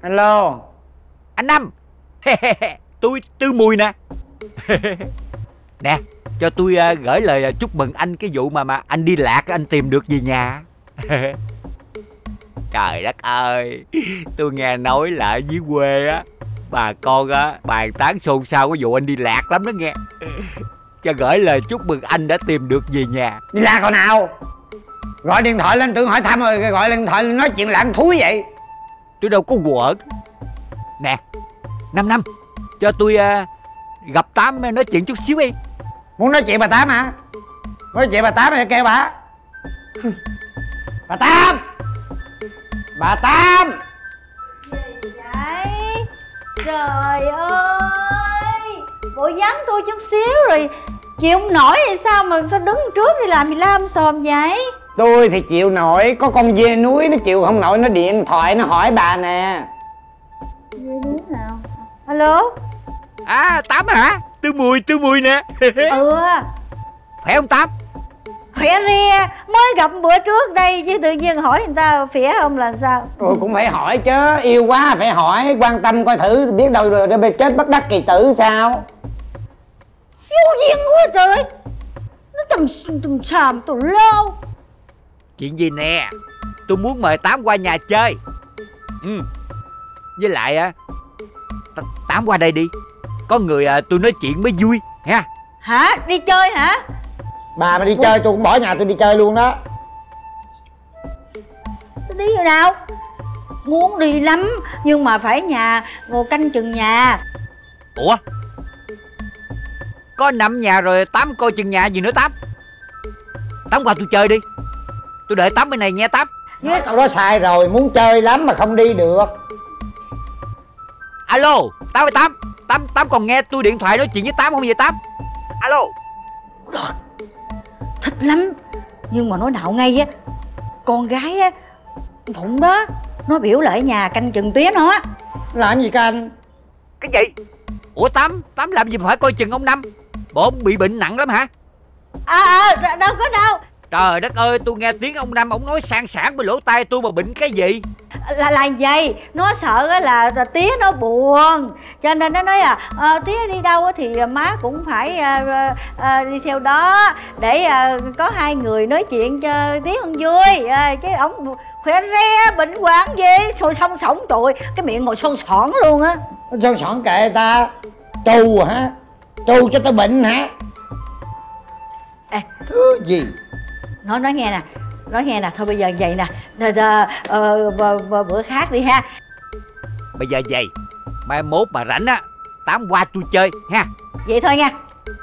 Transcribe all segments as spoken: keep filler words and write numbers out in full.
Hello. Anh Năm. Tôi Tư Mùi nè. Nè, cho tôi uh, gửi lời uh, chúc mừng anh cái vụ mà mà anh đi lạc anh tìm được về nhà. Trời đất ơi, tôi nghe nói là ở dưới quê á, bà con á bàn tán xôn xao cái vụ anh đi lạc lắm đó nghe. Cho gửi lời chúc mừng anh đã tìm được về nhà. Đi lạc hồi nào? Gọi điện thoại lên tưởng hỏi thăm rồi gọi điện thoại lên nói chuyện lãng thúi vậy. Tôi đâu có quở. Nè, Năm Năm, cho tôi uh, gặp Tám nói chuyện chút xíu đi. Muốn nói chuyện bà Tám hả? Nói chuyện bà Tám thì kêu bà. Bà Tám! Bà Tám! Gì vậy? Trời ơi, bộ dáng tôi chút xíu rồi chịu không nổi hay sao mà tôi đứng trước đi làm gì lam xòm vậy? Tôi thì chịu nổi, có con dê núi nó chịu không nổi, nó điện thoại nó hỏi bà nè. Dê núi nào? Alo? À, Tám hả? Tư Mùi, Tư Mùi nè. Ừ. Phải không Tám? Khỏe ria, mới gặp bữa trước đây chứ tự nhiên hỏi người ta khỏe không là sao? Tôi cũng phải hỏi chứ, yêu quá phải hỏi, quan tâm coi thử, biết đâu rồi để chết bất đắc kỳ tử sao? Vô duyên quá trời. Nó tầm tầm xàm tùm lâu. Chuyện gì nè? Tôi muốn mời Tám qua nhà chơi. Ừ. Với lại á, Tám qua đây đi, có người à, tôi nói chuyện mới vui ha. Hả? Đi chơi hả? Bà mà đi chơi tôi cũng bỏ nhà tôi đi chơi luôn đó. Tôi đi rồi nào? Muốn đi lắm, nhưng mà phải nhà ngồi canh chừng nhà. Ủa? Có nằm nhà rồi Tám coi chừng nhà gì nữa Tám? Tám qua tôi chơi đi, tôi đợi Tám bên này nghe Tám. Nói câu đó sai rồi, muốn chơi lắm mà không đi được. Alo, Tám ơi Tám, Tám Tám còn nghe tôi điện thoại nói chuyện với Tám không vậy Tám? Alo. Thích lắm, nhưng mà nói đạo ngay á, con gái á Phụng đó, nó biểu lại nhà canh chừng tía nó. Làm gì canh? Cái gì? Ủa Tám, Tám làm gì mà phải coi chừng ông Năm? Bộ ông bị bệnh nặng lắm hả? À à, đâu có đâu. Trời đất ơi, tôi nghe tiếng ông Năm ông nói sang sảng bên lỗ tai tôi mà bệnh cái gì? Là là vậy, nó sợ là, là tía nó buồn, cho nên nó nói à, à tía đi đâu thì má cũng phải à, à, đi theo đó, để à, có hai người nói chuyện cho tía không vui. À, chứ ổng khỏe re, bệnh hoạn gì, sôi song sổng tụi, cái miệng ngồi son sỏn luôn á. Son sỏn kệ ta, trù hả? Trù cho tao bệnh hả? Ê, thứ gì? Nó nói nghe nè, nói nghe nè, thôi bây giờ vậy nè, thôi, thôi, ờ, bữa, bữa, bữa khác đi ha. Bây giờ vậy, mai mốt mà rảnh á, Tám qua tôi chơi ha. Vậy thôi nha.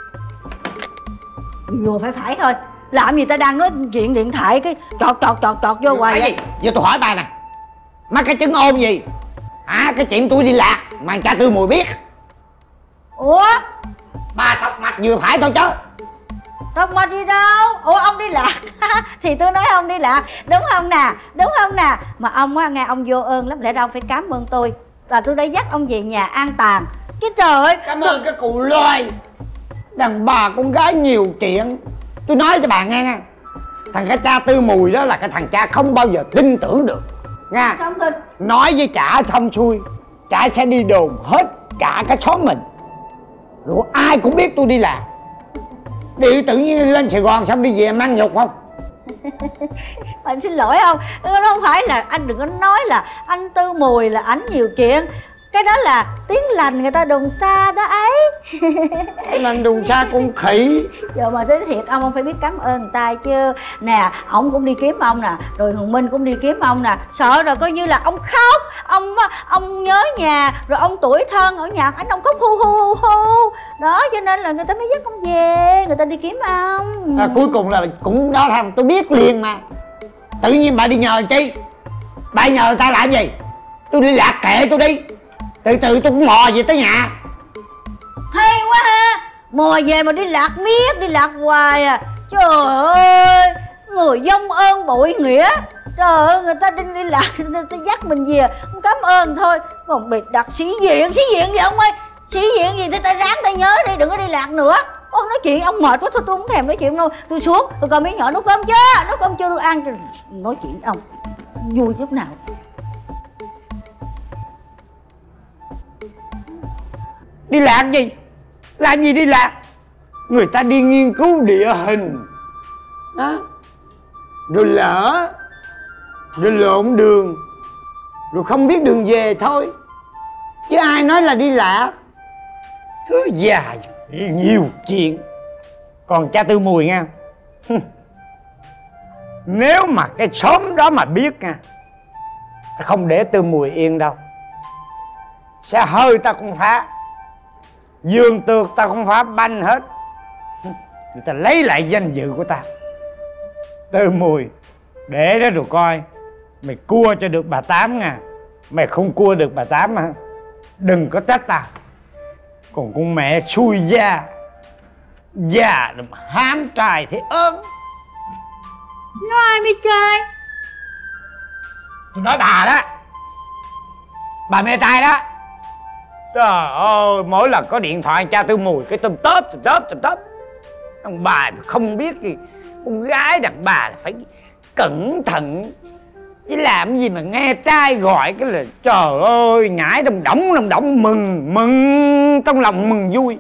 Vừa phải phải thôi, làm gì ta đang nói chuyện điện thoại cái chọt chọt chọt chọt vô hoài vậy? Giờ tôi hỏi bà nè, mắc cái chứng ôn gì hả? Cái chuyện tôi đi lạc mà cha Tư Mùi biết. Ủa? Bà tóc mạch vừa phải thôi chứ. Tóc mạch gì đâu? Ủa ông đi lạc? Thì tôi nói ông đi lạc, đúng không nè, đúng không nè? Mà ông á, nghe ông vô ơn lắm, lẽ ra ông phải cảm ơn tôi là tôi đã dắt ông về nhà an tàn. Chứ trời ơi, cảm ơn cái cụ loài. Đàn bà con gái nhiều chuyện. Tôi nói cho bà nghe nha, thằng cái cha Tư Mùi đó là cái thằng cha không bao giờ tin tưởng được nha. không tin. Nói với chả xong xuôi, chả sẽ đi đồn hết cả cái xóm mình, rồi ai cũng biết tôi đi làm. Đi tự nhiên lên Sài Gòn xong đi về mang nhục không? Bạn xin lỗi không? Nó không phải là anh đừng có nói là anh Tư Mùi là ảnh nhiều chuyện. Cái đó là tiếng lành người ta đồn xa đó ấy. Lành đồn xa con khỉ. Giờ mà tới thiệt ông, ông phải biết cảm ơn người ta chứ. Nè, ổng cũng đi kiếm ông nè, rồi Hồng Minh cũng đi kiếm ông nè. Sợ rồi coi như là ông khóc, ông ông nhớ nhà, rồi ông tủi thân ở nhà anh, ông khóc hu hu hu hu. Đó cho nên là người ta mới dắt ông về, người ta đi kiếm ông. À, cuối cùng là cũng đó thằng tôi biết liền mà. Tự nhiên bà đi nhờ chi? Bà nhờ người ta làm gì? Tôi đi lạc kệ tôi đi, từ từ tôi cũng mò về tới nhà. Hay quá ha, mò về mà đi lạc miết, đi lạc hoài à. Trời ơi, người dông ơn bội nghĩa. Trời ơi, người ta đi, đi lạc, người ta dắt mình về, không cảm ơn thôi. Còn bị đặt sĩ diện, sĩ diện gì ông ơi? Sĩ diện gì thì ta ráng ta nhớ đi, đừng có đi lạc nữa. Ông nói chuyện ông mệt quá thôi, tôi không thèm nói chuyện đâu. Tôi xuống, tôi coi mấy nhỏ nấu cơm chưa, nấu cơm chưa tôi ăn. Nói chuyện ông vui chút nào. Đi lạc gì? Làm gì đi lạc? Người ta đi nghiên cứu địa hình đó, rồi lỡ rồi lộn đường, rồi không biết đường về thôi, chứ ai nói là đi lạc. Thứ già nhiều chuyện. Còn cha Tư Mùi nha, nếu mà cái xóm đó mà biết nha, ta không để Tư Mùi yên đâu. Xe hơi ta cũng phá, vườn tược ta cũng phá banh hết. Người ta lấy lại danh dự của ta. Tư Mùi, để đó rồi coi. Mày cua cho được bà Tám nha. Mày không cua được bà Tám hả, đừng có trách ta. Còn con mẹ xui gia, già mà hám trai thì ớn. Nói ai mê trai? Tôi nói bà đó, bà mê trai đó. Trời ơi, mỗi lần có điện thoại cha Tư Mùi cái tùm tớp tùm tớp tùm tớp. Ông bà không biết gì, con gái đàn bà là phải cẩn thận, chứ làm gì mà nghe trai gọi cái là trời ơi nhảy đồng đỏng đồng đỏng, mừng mừng trong lòng mừng vui.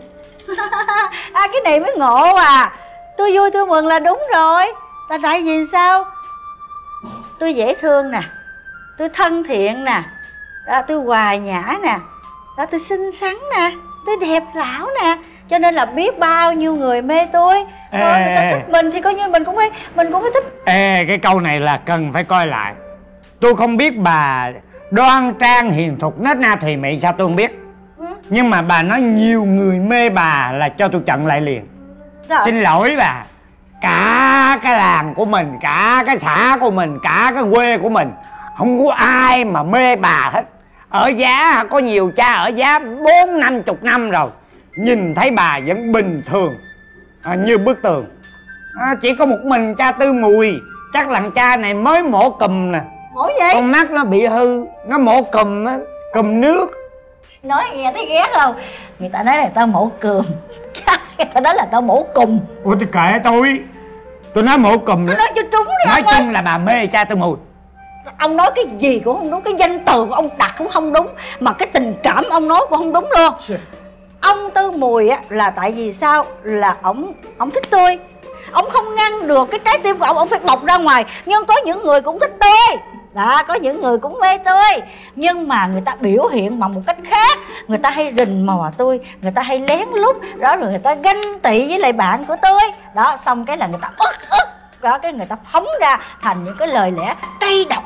À, cái này mới ngộ à. Tôi vui tôi mừng là đúng rồi. Là tại vì sao? Tôi dễ thương nè, tôi thân thiện nè, đó, tôi hòa nhã nè, đó, tôi xinh xắn nè, tôi đẹp lão nè, cho nên là biết bao nhiêu người mê tôi. Rồi người ta thích mình thì coi như mình cũng phải mình cũng phải thích. Ê, cái câu này là cần phải coi lại. Tôi không biết bà đoan trang hiền thục nết na thùy mị sao tôi không biết. Ừ. Nhưng mà bà nói nhiều người mê bà là cho tôi chặn lại liền. Rồi. Xin lỗi bà, cả cái làng của mình, cả cái xã của mình, cả cái quê của mình không có ai mà mê bà hết. Ở giá có nhiều cha ở giá bốn năm chục năm rồi, nhìn thấy bà vẫn bình thường à, như bức tường à, chỉ có một mình cha Tư Mùi, chắc làm cha này mới mổ cùm nè. Mổ gì? Con mắt nó bị hư, nó mổ cùm á, cùm nước. Nói nghe thấy ghét không? Người ta nói là tao mổ cùm, người ta nói là tao mổ cùm. Ủa thì kệ tôi, tôi nói mổ cùm nữa. Nói cho trúng đi. Nói chung ơi là bà mê cha Tư Mùi. Ông nói cái gì cũng không đúng, cái danh từ của ông đặt cũng không đúng, mà cái tình cảm ông nói cũng không đúng luôn. Ông Tư Mùi á là tại vì sao? Là ổng ổng thích tôi, ổng không ngăn được cái trái tim của ổng, ổng phải bộc ra ngoài. Nhưng có những người cũng thích tôi đó, có những người cũng mê tôi, nhưng mà người ta biểu hiện bằng một cách khác. Người ta hay rình mò tôi, người ta hay lén lút đó, rồi người ta ganh tị với lại bạn của tôi đó, xong cái là người ta ức ức đó, cái người ta phóng ra thành những cái lời lẽ cay độc.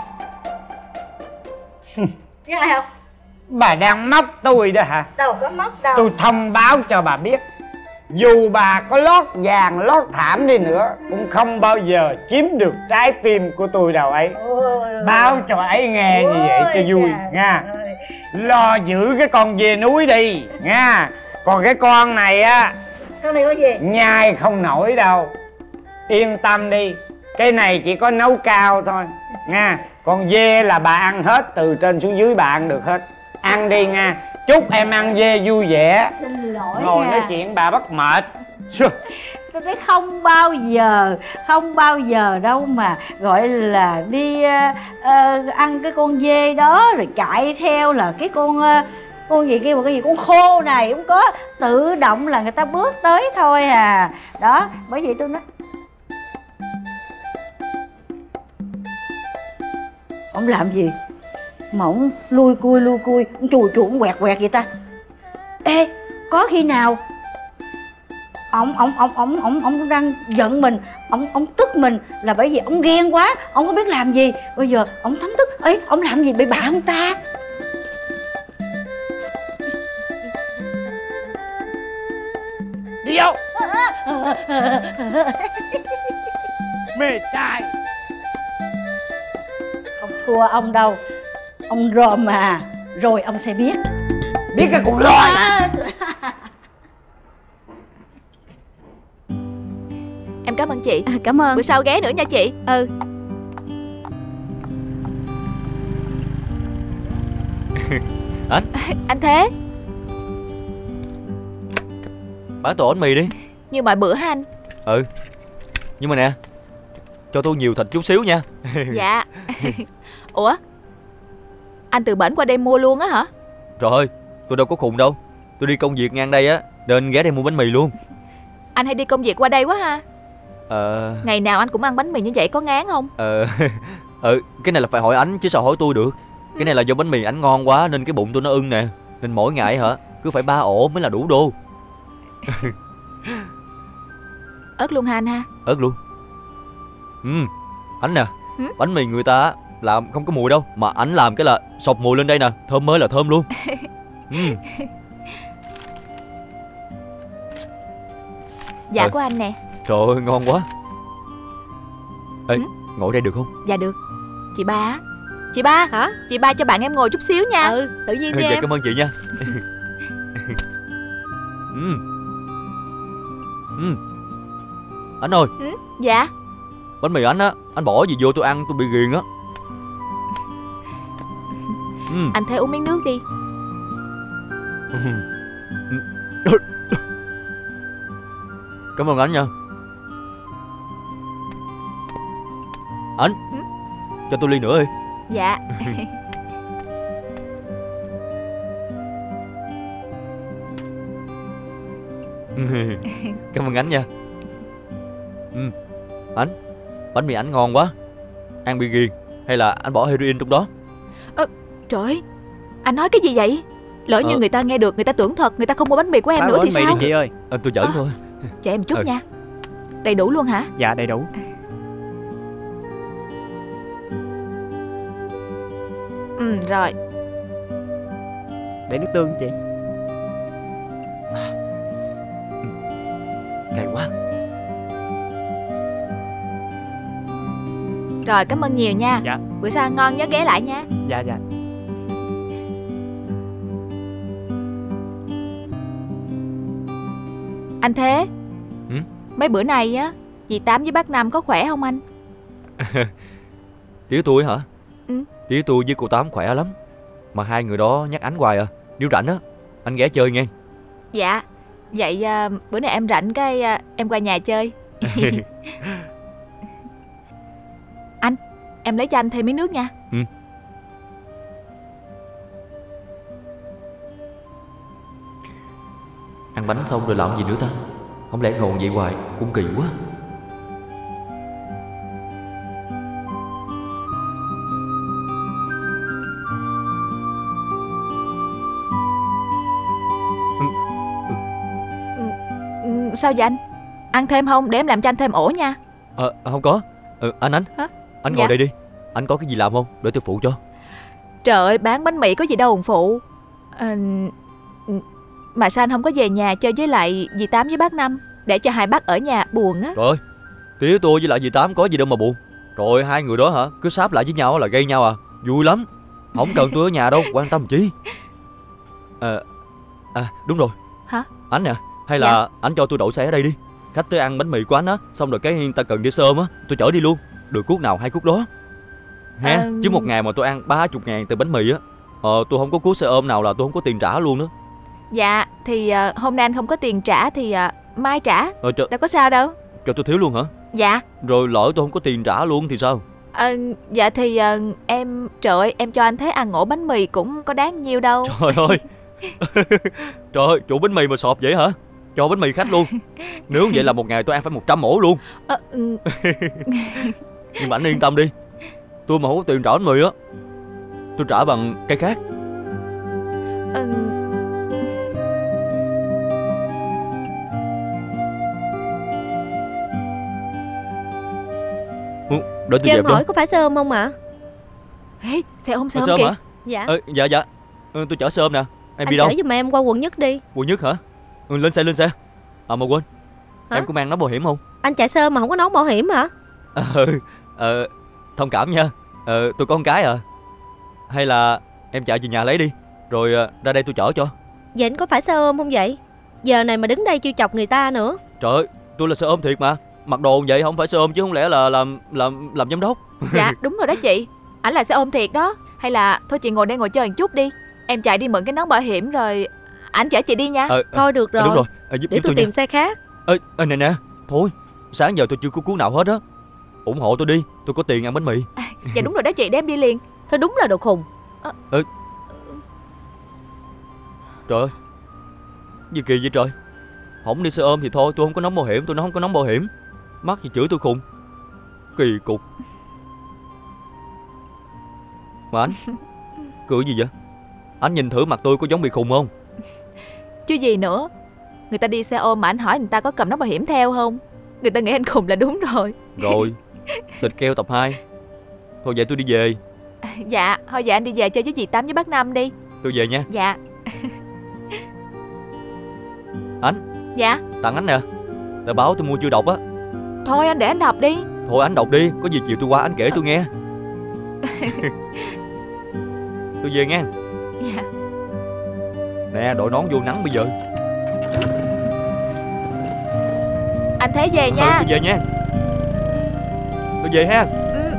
Nghe này không? Bà đang móc tôi đó hả? Đâu có móc đâu. Tôi thông báo cho bà biết, dù bà có lót vàng lót thảm đi nữa cũng không bao giờ chiếm được trái tim của tôi đâu ấy. Ôi, báo cho bà ấy nghe như vậy cho vui nha. Lo giữ cái con dê núi đi nha. Còn cái con này á, con này có gì? nhai không nổi đâu, yên tâm đi. Cái này chỉ có nấu cao thôi nha. Con dê là bà ăn hết, từ trên xuống dưới bà ăn được hết. Ăn đi nha. Chúc em ăn dê vui vẻ. Xin lỗi ngồi nha. nói chuyện bà bắt mệt. Tôi thấy không bao giờ, không bao giờ đâu mà gọi là đi uh, uh, ăn cái con dê đó rồi chạy theo là cái con uh, con gì kia mà cái gì con khô này cũng có, tự động là người ta bước tới thôi à. Đó, bởi vì tôi nói ông làm gì mà ông lui cui lui cui, ông chùi chùi, ông quẹt quẹt vậy ta? Ê, có khi nào ông ông ông ông ông ông đang giận mình, ông ông tức mình là bởi vì ông ghen quá, ông không biết làm gì, bây giờ ông thấm tức ấy, ông làm gì bị bạ không ta? Đi vô. Mê trai. Không thua ông đâu, ông ròm mà, rồi ông sẽ biết. Biết cái con lòi. Em cảm ơn chị. À, cảm ơn. Bữa sau ghé nữa nha chị. Ừ. Anh Anh Thế. bán tổ bánh mì đi. Như mọi bữa hả anh? Ừ. Nhưng mà nè, cho tôi nhiều thịt chút xíu nha. Dạ. Ủa, anh từ bển qua đây mua luôn á hả? Trời ơi, tôi đâu có khùng đâu. Tôi đi công việc ngang đây á, nên ghé đây mua bánh mì luôn. Anh hay đi công việc qua đây quá ha. Ờ... Ngày nào anh cũng ăn bánh mì như vậy có ngán không? Ờ... ừ, cái này là phải hỏi ảnh chứ sao hỏi tôi được. Cái này là do bánh mì ảnh ngon quá nên cái bụng tôi nó ưng nè. Nên mỗi ngày hả, cứ phải ba ổ mới là đủ đô. Ớt luôn ha anh ha? Ớt luôn. Ừ, ảnh nè, ừ? bánh mì người ta làm không có mùi đâu, mà ảnh làm cái là sộc mùi lên đây nè. Thơm mới là thơm luôn. ừ. Dạ ừ. của anh nè. Trời ơi, ngon quá. Ê, ừ? ngồi đây được không? Dạ được. Chị ba á. Chị ba hả? Chị ba cho bạn em ngồi chút xíu nha. Ừ, tự nhiên đi ừ, em. Cảm ơn chị nha. ừ. Ừ. Anh ơi. ừ? Dạ. Bánh mì anh á, anh bỏ gì vô tôi ăn tôi bị ghiền á. ừ. Anh Thế uống miếng nước đi. Cảm ơn anh nha. Anh ừ? cho tôi ly nữa đi. Dạ. Cảm ơn anh nha. ừ. Anh, bánh mì anh ngon quá. Ăn bị ghiền hay là anh bỏ heroin trong đó? à, Trời ơi, anh nói cái gì vậy? Lỡ như ờ. người ta nghe được, người ta tưởng thật, người ta không mua bánh mì của em Bán nữa thì bánh mì sao? đi chị ơi. À, tôi giỡn à, thôi. Cho em chút ừ. nha. Đầy đủ luôn hả? Dạ đầy đủ. Ừ rồi. Để nước tương chị. Cay quá. Rồi cảm ơn nhiều nha. Dạ. Bữa sau ăn ngon nhớ ghé lại nha. Dạ dạ. Anh Thế. ừ? Mấy bữa nay á, dì Tám với bác Năm có khỏe không anh? Tía tôi hả? Ừ. Tía tôi với cô Tám khỏe lắm. Mà hai người đó nhắc ảnh hoài à. Nếu rảnh á, anh ghé chơi nghe. Dạ. Vậy à, bữa nay em rảnh cái à, em qua nhà chơi. Anh, em lấy cho anh thêm miếng nước nha. Ừ. Ăn bánh xong rồi làm gì nữa ta? Không lẽ ngồi vậy hoài cũng kỳ quá. Ừ, sao vậy anh? Ăn thêm không? Để em làm cho anh thêm ổ nha. Ờ à, không có. ừ, Anh anh Hả? Anh ngồi Dạ. đây đi. Anh có cái gì làm không? Để tôi phụ cho. Trời ơi, bán bánh mì có gì đâu mà phụ. à, Mà sao anh không có về nhà chơi với lại dì Tám với bác Năm, để cho hai bác ở nhà buồn á. Trời ơi, tía tôi với lại dì Tám có gì đâu mà buồn. Rồi hai người đó hả, cứ sáp lại với nhau là gây nhau à. Vui lắm. Không cần tôi ở nhà đâu, quan tâm chi. À, à đúng rồi. Hả? Anh nè, hay là Dạ. anh cho tôi đậu xe ở đây đi. Khách tới ăn bánh mì của anh á, xong rồi cái ta cần đi sơm á, tôi chở đi luôn. Được cuốc nào hai cuốc đó ha. Ờ... Chứ một ngày mà tôi ăn ba chục ngàn từ bánh mì á, Ờ tôi không có cuốc xe ôm nào là tôi không có tiền trả luôn đó. Dạ thì uh, hôm nay anh không có tiền trả thì uh, mai trả. Ờ cho, Đâu có sao đâu. cho tôi thiếu luôn hả? Dạ. Rồi lỡ tôi không có tiền trả luôn thì sao? Ờ, dạ thì uh, em, trời ơi, em cho anh Thế ăn ổ bánh mì cũng có đáng nhiêu đâu. Trời ơi. Trời ơi, chủ bánh mì mà sọp vậy hả? Cho bánh mì khách luôn. Nếu vậy là một ngày tôi ăn phải một trăm ổ luôn. Ờ, ừ. Nhưng mà anh yên tâm đi, tôi mà không có tiền trả bánh mì á, tôi trả bằng cây khác. Ừ. Ừ, để tôi Cho em dẹp đó. hỏi có phải xe ôm không ạ? Ê, xe ôm xe Ờ, ôm sơm kìa. hả? Dạ. Ờ, dạ dạ. Ừ, tôi chở sơm nè. Em Anh đi đâu? chở giùm em qua quận Nhất đi. Quận Nhất hả? Ừ, lên xe lên xe. À mà quên, Hả? em có mang nón bảo hiểm không? Anh chạy xe mà không có nón bảo hiểm hả? Ờ, ờ, thông cảm nha. Ờ, tôi có con cái à. Hay là em chạy về nhà lấy đi, rồi ờ, ra đây tôi chở cho. Vậy anh có phải xe ôm không vậy? Giờ này mà đứng đây chiêu chọc người ta nữa. Trời ơi, tôi là xe ôm thiệt mà. Mặc đồ vậy không phải xe ôm chứ không lẽ là làm làm làm giám đốc. Dạ đúng rồi đó chị, ảnh là xe ôm thiệt đó. Hay là thôi chị ngồi đây ngồi chơi một chút đi, em chạy đi mượn cái nón bảo hiểm rồi ảnh chở chị đi nha. Ờ, Thôi được ờ, rồi. đúng rồi. Ờ, giúp, Để giúp tôi tôi tìm nha. xe khác. Ê, ê, nè nè, thôi, sáng giờ tôi chưa có cú nào hết á. Ủng hộ tôi đi, tôi có tiền ăn bánh mì. Dạ đúng rồi đó chị, để em đi liền. Thôi đúng là đồ khùng. Trời ơi, Gì kỳ vậy trời. Không đi xe ôm thì thôi, tôi không có nóng bảo hiểm. Tôi nó không có nóng bảo hiểm. Mắc gì chửi tôi khùng. Kỳ cục. Mà anh cười gì vậy? Anh nhìn thử mặt tôi có giống bị khùng không? Chứ gì nữa. Người ta đi xe ôm mà anh hỏi người ta có cầm nón bảo hiểm theo không. Người ta nghĩ anh khùng là đúng rồi. Rồi, thịt keo tập hai. Thôi vậy tôi đi về. Dạ, thôi dạ anh đi về chơi với dì Tám với bác Năm đi. Tôi về nha. Dạ. Anh. Dạ. Tặng anh nè. Tờ báo tôi mua chưa đọc á. Thôi anh để anh đọc đi. Thôi anh đọc đi, có gì chiều tôi qua anh kể tôi nghe. Tôi về nghe. Dạ. Nè, đội nón vô nắng bây giờ. Anh Thế về nha. Ừ, tôi về nha. Tôi về ha. Ừ.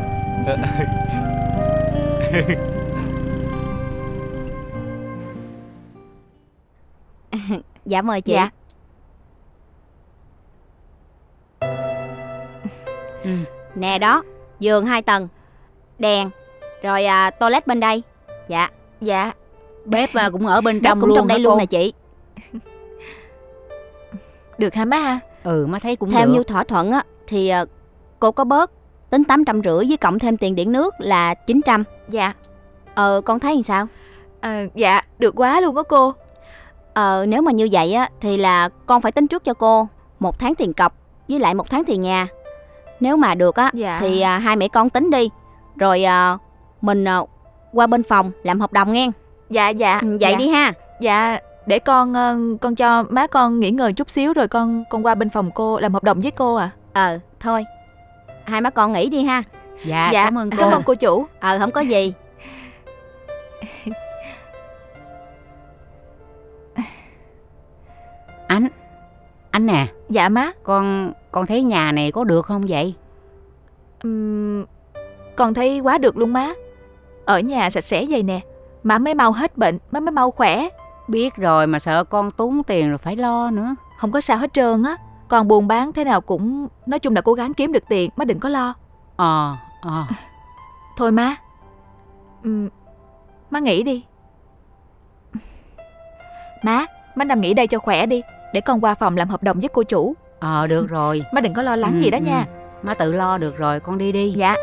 Dạ mời chị. Dạ. Ừ. Nè đó, giường hai tầng, đèn, rồi à, toilet bên đây. Dạ. Dạ. Bếp à, cũng ở bên Bếp trong cũng luôn trong đây hả luôn cô? nè chị. Được hả má ha? Ừ, má thấy cũng Theo được. như thỏa thuận á thì à, cô có bớt, tính tám trăm rưỡi với cộng thêm tiền điện nước là chín trăm. Dạ. Ờ con thấy làm sao? À, dạ được quá luôn á cô. Ờ nếu mà như vậy á thì là con phải tính trước cho cô một tháng tiền cọc với lại một tháng tiền nhà. Nếu mà được á Dạ. thì à, hai mẹ con tính đi. Rồi à, mình à, qua bên phòng làm hợp đồng nghe. Dạ dạ. Ừ, vậy dạ. đi ha. Dạ. Để con ờ, con cho má con nghỉ ngơi chút xíu rồi con con qua bên phòng cô làm hợp đồng với cô à. Ờ thôi, hai má con nghỉ đi ha. Dạ, Dạ, cảm ơn cô. Cảm ơn cô chủ. Ờ không có gì. Anh, anh nè, Dạ má. con con thấy nhà này có được không vậy? Uhm, con thấy quá được luôn má. Ở nhà sạch sẽ vậy nè, má mới mau hết bệnh, má mới mau khỏe. Biết rồi mà sợ con tốn tiền rồi phải lo nữa. Không có sao hết trơn á. Con buôn bán thế nào cũng, nói chung là cố gắng kiếm được tiền, má đừng có lo. Ờ, ờ. Thôi má, uhm, má nghỉ đi. Má, má nằm nghỉ đây cho khỏe đi, để con qua phòng làm hợp đồng với cô chủ. Ờ, được rồi. Má đừng có lo lắng Ừ, gì đó ừ. nha. Má tự lo được rồi, con đi đi. Dạ.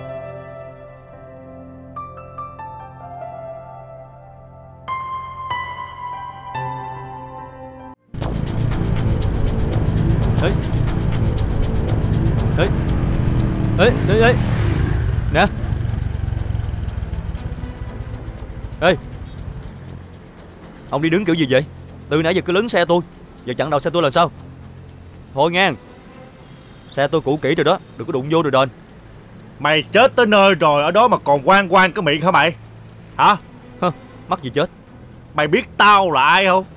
Ê. Ê. Ê, ê, ê. Nè. Ê. Ông đi đứng kiểu gì vậy? Từ nãy giờ cứ lấn xe tôi, giờ chặn đầu xe tôi là sao? Thôi nghe. Xe tôi cũ kỹ rồi đó, đừng có đụng vô rồi đền. Mày chết tới nơi rồi, ở đó mà còn quan quan cái miệng hả mày? Hả? Hơ, mắc gì chết. Mày biết tao là ai không?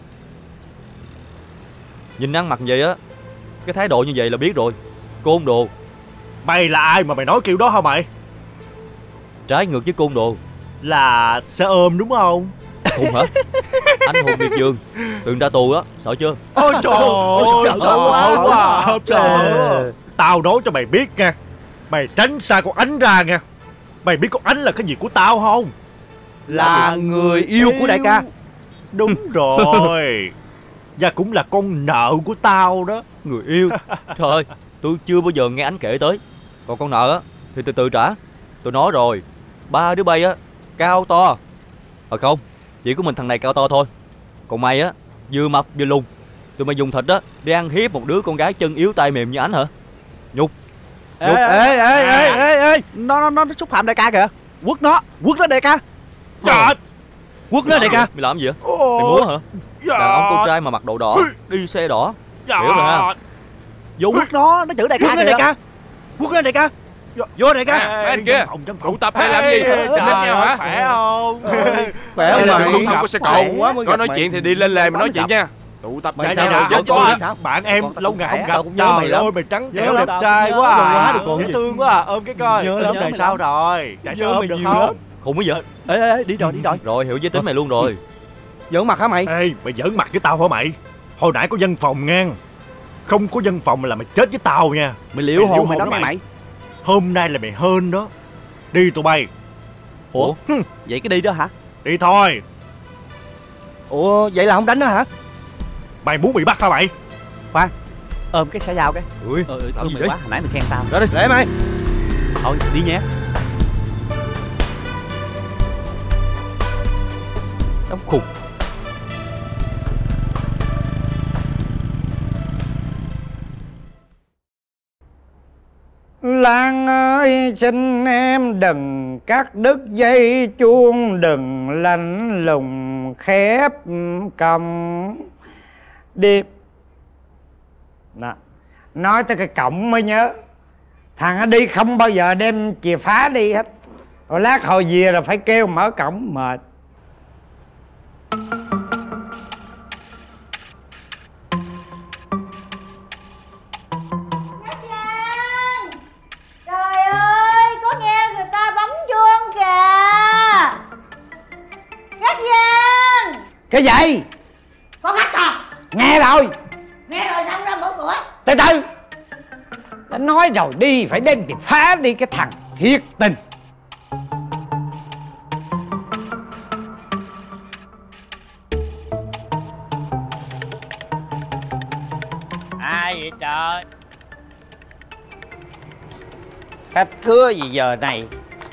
Nhìn ăn mặc vậy á, cái thái độ như vậy là biết rồi. Côn đồ. Mày là ai mà mày nói kiểu đó hả mày? Trái ngược với côn đồ. Là xe ôm đúng không? Hùng hả? Anh Hùng Miệt Vườn, từng ra tù á, sợ chưa? Ôi trời ơi, sợ quá quá. Trời ơi. Tao nói cho mày biết nha, mày tránh xa con Ánh ra nha. Mày biết con Ánh là cái gì của tao không? Là người yêu của đại ca. Đúng rồi. Và cũng là con nợ của tao đó. Người yêu? Trời ơi, tôi chưa bao giờ nghe anh kể tới. Còn con nợ á thì từ từ trả. Tôi nói rồi, ba đứa bay á cao to. Ờ không, chỉ có mình thằng này cao to thôi. Còn mày á vừa mập vừa lùn. Tụi mày dùng thịt á để ăn hiếp một đứa con gái chân yếu tay mềm như anh hả? Nhục. Ê ê ê ê ê ê, nó nó nó xúc phạm đại ca kìa. Quất nó, quất nó đại ca. Dạ. Quất nó đại ca. Mày làm gì vậy? Mày múa hả? Dạ. Đàn ông con trai mà mặc đồ đỏ, đi xe đỏ. Dạ. Hiểu rồi ha. Vô quất nó, nó chửi đại ca Quất nó kìa. đại ca. Quất nó đại ca. Vô đại ca. À, mấy anh kia, tụ tập hay làm gì? Đánh nhau hả? Khỏe không? Khỏe Đây là mà. đường lưu thông của xe cộ. Có nói chuyện thì đi lên lề mà nói chuyện nha. Tụ tập Mày chạy sao nhau rồi? chết Có tôi gì đó. sao? Bạn em Con- lâu ngày con không tao gặp. cũng nhớ mày Trời lắm. ơi mày trắng Nhớ trẻo lắm, đẹp tao trai nhớ quá lâu quá à. rồi còn Dễ gì. thương quá à. Ôm cái coi. Nhớ lắm, Giờ mày sao lắm. rồi? Chạy xe Nhớ ôm mày được nhiều không? lắm. Khùng cái gì? Ê ê ê, đi rồi đi rồi. Rồi hiểu giới tính mày luôn rồi. Giỡn mặt hả mày? Ê mày giỡn mặt với tao hả mày? Hồi nãy có dân phòng ngang. Không có dân phòng là mày chết với tao nha. Mày liễu hồn mày đó đó mày. Hôm nay là mày hên đó. Đi tụi bay. Ủa? Vậy cái đi đó hả? Đi thôi. Ủa vậy là không đánh nó hả? Mày muốn bị bắt hả mày? Khoan, ôm cái xã giao cái. Ui, ừ, ừ, làm gì mày đấy? quá, hồi nãy mày khen tao. Ra đi. Để mày. Thôi đi nha. Đóng khùng. Lan ơi xin em đừng cắt đứt dây chuông, đừng lạnh lùng khép cổng đi. Đó. Nói tới cái cổng mới nhớ, thằng nó đi không bao giờ đem chìa phá đi hết, rồi lát hồi về là phải kêu mở cổng mệt. Trời ơi, có nghe người ta bấm chuông kìa. Gác Giang. Cái gì? Con gắt à? Nghe rồi. Nghe rồi xong ra mở cửa. Từ từ. Đã nói rồi đi phải đem chìa phá đi, cái thằng thiệt tình. Ai vậy trời? Khách khứa gì giờ này?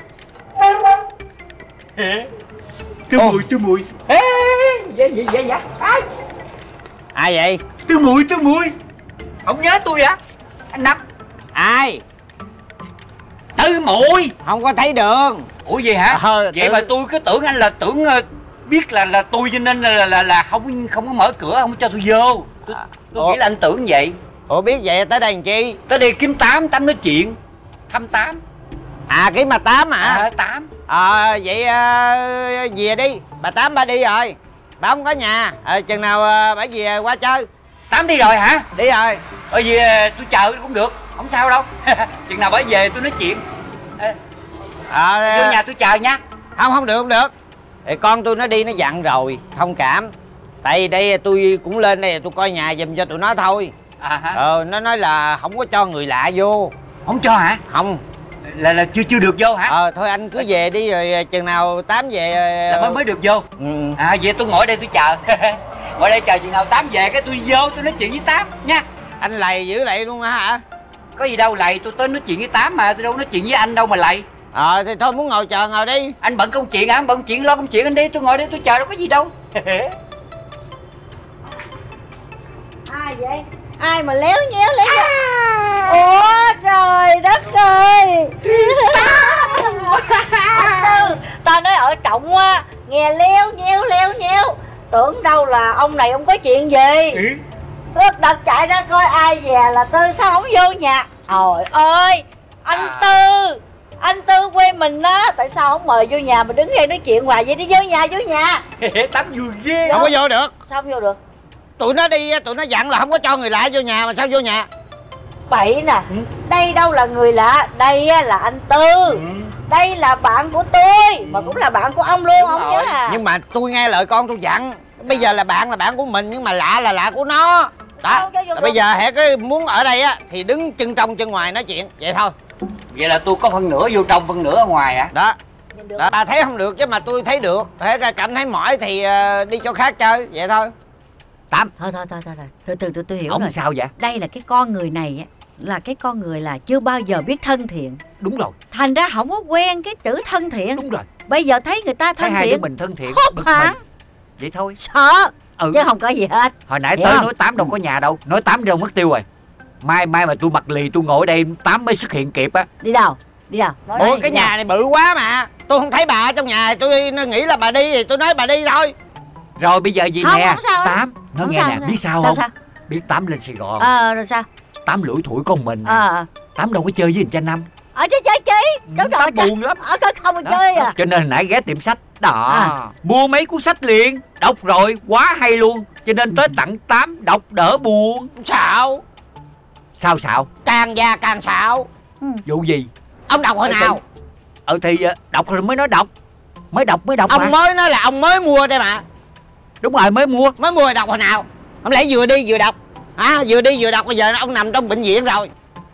Tư Mùi, Tư Mùi. Ê, gì gì vậy vậy? Ai? Ai vậy? Tư Mùi, Tư Mùi. Không nhớ tôi hả? Anh Năm. Ai? Tư Mùi. Không có thấy đường. Ủa vậy hả? Ờ, Vậy tự... mà tôi cứ tưởng anh là tưởng uh, biết là là tôi cho nên là là là không không có mở cửa, không cho tôi vô. Tôi, tôi nghĩ là anh tưởng vậy. Ủa biết vậy tới đây làm chi? Tới đây kiếm Tám, Tám nói chuyện. Thăm Tám. À kiếm bà Tám hả? À Tám. Ờ à, vậy uh, về đi. Bà Tám bà đi rồi. Bà không có nhà. Ờ chừng nào uh, bà về qua chơi. Tám đi rồi hả? Đi rồi. Ờ về tôi chờ cũng được, không sao đâu. Chừng nào bà về tôi nói chuyện. À, à, vô nhà tôi chờ nha. Không không được không được. Thì con tôi nó đi nó dặn rồi, thông cảm. Tại vì đây tôi cũng lên đây tôi coi nhà giùm cho tụi nó thôi. À hả? Ờ nó nói là không có cho người lạ vô. Không cho hả? Không. Là là chưa chưa được vô hả? Ờ thôi anh cứ về đi rồi chừng nào Tám về là mới mới được vô. Ừ. À vậy tôi ngồi đây tôi chờ. Ngồi đây chờ chừng nào Tám về cái tôi vô tôi nói chuyện với Tám nha. Anh lầy dữ lạy luôn hả? Có gì đâu lầy, tôi tới nói chuyện với Tám mà, tôi đâu nói chuyện với anh đâu mà lầy. Ờ thì thôi muốn ngồi chờ ngồi đi. Anh bận công chuyện hả? Anh bận chuyện lo công chuyện anh đi, tôi ngồi đây tôi chờ đâu có gì đâu. Ai vậy? Ai mà léo nhéo léo nhéo? À. Ủa trời đất ơi. Ta nói ở trọng á, nghe léo nhéo léo nhéo, tưởng đâu là ông này ông có chuyện gì. Ừ. Lúc đặt chạy ra coi ai về là tôi sao không vô nhà. Trời ơi anh à. Tư, anh Tư quê mình á, tại sao không mời vô nhà mà đứng đây nói chuyện hoài vậy? Đi vô nhà, vô nhà. Tám vui ghê. Không có vô được. Sao không vô được? Tụi nó đi, tụi nó dặn là không có cho người lạ vô nhà mà sao vô nhà? Bậy nè. Ừ. Đây đâu là người lạ, đây là anh Tư. Ừ. Đây là bạn của tôi, mà cũng là bạn của ông luôn. Đúng không rồi. Nhớ à? Nhưng mà tôi nghe lời con tôi dặn. Bây giờ là bạn là bạn của mình, nhưng mà lạ là lạ của nó. Đó, bây giờ hễ cái muốn ở đây á thì đứng chân trong chân ngoài nói chuyện, vậy thôi. Vậy là tôi có phân nửa vô trong, phân nửa ở ngoài hả? Đó. Đó, à, thấy không được chứ mà tôi thấy được. Thế cảm thấy mỏi thì uh, đi chỗ khác chơi, vậy thôi. Tám. Thôi thôi thôi thôi, từ từ tôi, tôi hiểu ông rồi. Sao vậy? Đây là cái con người này á, là cái con người là chưa bao giờ biết thân thiện. Đúng rồi. Thành ra không có quen cái chữ thân thiện. Đúng rồi. Bây giờ thấy người ta thân thấy thiện, hai đứa mình thân thiện hốt hoảng. Vậy thôi. Sợ. Ừ. Chứ không có gì hết. Hồi nãy tới không? Nói Tám đâu có nhà đâu, nói Tám đâu mất tiêu rồi. Mai mai mà tôi mặc lì tôi ngồi ở đây Tám mới xuất hiện kịp á. Đi đâu? Đi đâu? Nói Ủa đây, cái đi nhà đâu? này bự quá mà. Tôi không thấy bà ở trong nhà, tôi nghĩ là bà đi thì tôi nói bà đi thôi. Rồi bây giờ gì không, nè không sao Tám, nó nghe sao nè, sao? biết sao, sao không? Sao? Biết Tám lên Sài Gòn. Ờ rồi sao? Tám lủi thủi con mình. Ờ. Tám đâu có chơi với anh Cha Năm. Ở chơi chơi chi? Đúng rồi. Tám buồn lắm. Ở đó không có chơi à. Cho nên nãy ghé tiệm sách đó, à. mua mấy cuốn sách liền, đọc rồi quá hay luôn. Cho nên tới tặng Tám đọc đỡ buồn. Xạo. Sao xạo? Càng già càng xạo. Ừ. Vụ gì? Ông đọc hồi nào? Ờ thì đọc rồi mới nói đọc. Mới đọc mới đọc. Ông mà. mới nói là ông mới mua đây mà. Đúng rồi, mới mua. Mới mua đọc hồi nào? Không lẽ vừa đi vừa đọc hả? Vừa đi vừa đọc, bây giờ ông nằm trong bệnh viện rồi.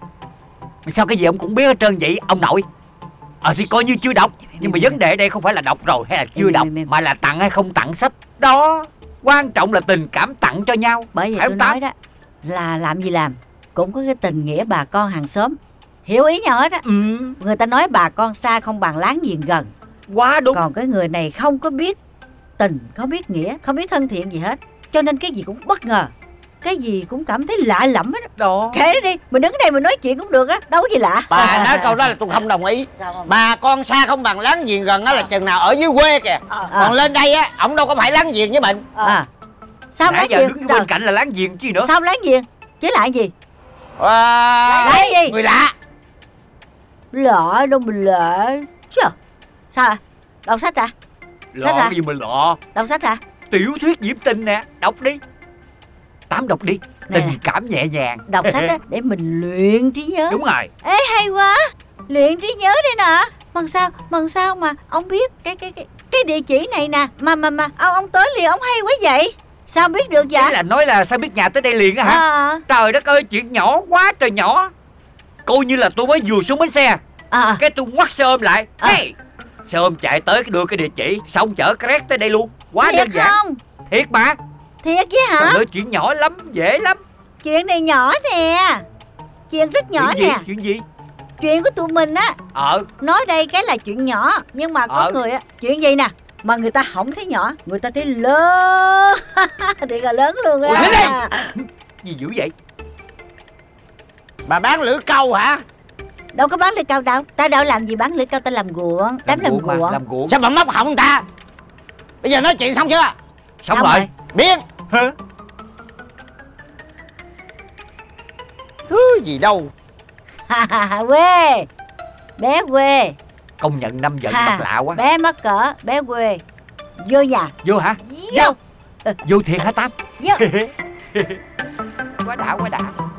Sao cái gì ông cũng biết hết trơn vậy ông nội? Ờ thì coi như chưa đọc. Nhưng mà vấn đề đây không phải là đọc rồi hay là chưa đọc, mà là tặng hay không tặng sách đó. Quan trọng là tình cảm tặng cho nhau. Bởi vì phải tôi không nói đó, là làm gì làm cũng có cái tình nghĩa bà con hàng xóm. Hiểu ý nhau hết á. Ừ. Người ta nói bà con xa không bằng láng giềng gần. Quá đúng. Còn cái người này không có biết tình, không biết nghĩa, không biết thân thiện gì hết, cho nên cái gì cũng bất ngờ, cái gì cũng cảm thấy lạ lẫm hết đó. Kệ nó đi, mình đứng đây mình nói chuyện cũng được á, đâu có gì lạ. Bà nói câu đó là tôi không đồng ý. Bà con xa không bằng láng giềng gần, đó là chừng nào ở dưới quê kìa. à, Còn à. lên đây á, ổng đâu có phải láng giềng với mình. à. Sao nãy giờ đứng bên cạnh là láng giềng chứ nữa. Sao láng giềng chứ lại gì? à, Lại gì? Người lạ. Lạ đâu mình lạ chứ. Sao à? Đọc sách à? Lọ cái gì mà lọ? Đọc sách à? Tiểu thuyết diễm tình nè, đọc đi. Tám đọc đi. Nè, tình cảm nhẹ nhàng. Đọc sách á để mình luyện trí nhớ. Đúng rồi. Ê hay quá, luyện trí nhớ đây nè. Bằng sao, bằng sao mà ông biết cái cái cái cái địa chỉ này nè. Mà mà mà ông ông tới liền, ông hay quá vậy. Sao biết được vậy? Thế là nói là sao biết nhà tới đây liền á hả? à. Trời đất ơi, chuyện nhỏ quá trời nhỏ. Coi như là tôi mới vừa xuống bến xe, à. cái tôi ngoắt xe ôm lại. à. Hey, xe ôm chạy tới đưa cái địa chỉ, xong chở Cret tới đây luôn. Quá Thiệt đơn giản không? Thiệt mà. Thiệt chứ hả? Trời ơi, chuyện nhỏ lắm, dễ lắm. Chuyện này nhỏ nè. Chuyện rất nhỏ chuyện gì? nè. Chuyện gì? Chuyện của tụi mình á. Ờ. Nói đây cái là chuyện nhỏ, nhưng mà có ờ. người á, chuyện gì nè mà người ta không thấy nhỏ, người ta thấy lớn. Thiệt là lớn luôn á. Gì dữ vậy? Bà bán lưỡi câu hả? Đâu có bán lưỡi câu đâu. Ta đâu làm gì bán lưỡi câu, ta làm guộng. Đám làm guộng. Làm guộng. Sao bà móc họng người ta? Bây giờ nói chuyện xong chưa? Xong, xong rồi. rồi Biến. Hả? Thứ gì đâu. Quê. Bé quê. Công nhận năm giận mặt lạ quá. Bé mắc cỡ, bé quê. Vô nhà. Vô hả? Vô. Vô thiệt hả Tám? Vô. Quá đã, quá đã.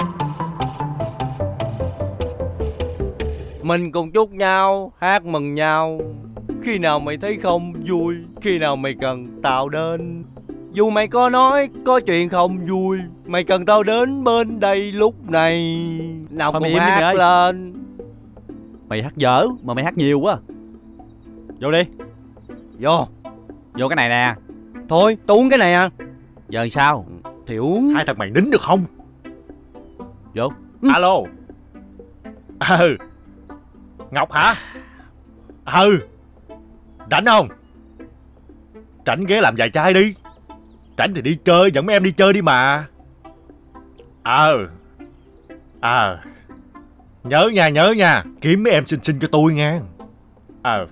Mình cùng chúc nhau, hát mừng nhau. Khi nào mày thấy không vui, khi nào mày cần tao đến. Dù mày có nói có chuyện không vui, mày cần tao đến bên đây lúc này. Nào cùng hát lên. Mày hát dở mà mày hát nhiều quá. Vô đi. Vô. Vô cái này nè. Thôi tao uống cái này à. Giờ sao? Thì uống. Hai thằng mày nín được không? Vô. ừ. Alo. Ừ. Ngọc hả? Ừ. Rảnh không? Rảnh ghé làm vài chai đi. Rảnh thì đi chơi, dẫn mấy em đi chơi đi mà. Ờ. Ờ. Nhớ nha, nhớ nha. Kiếm mấy em xinh xinh cho tôi nha. Ờ.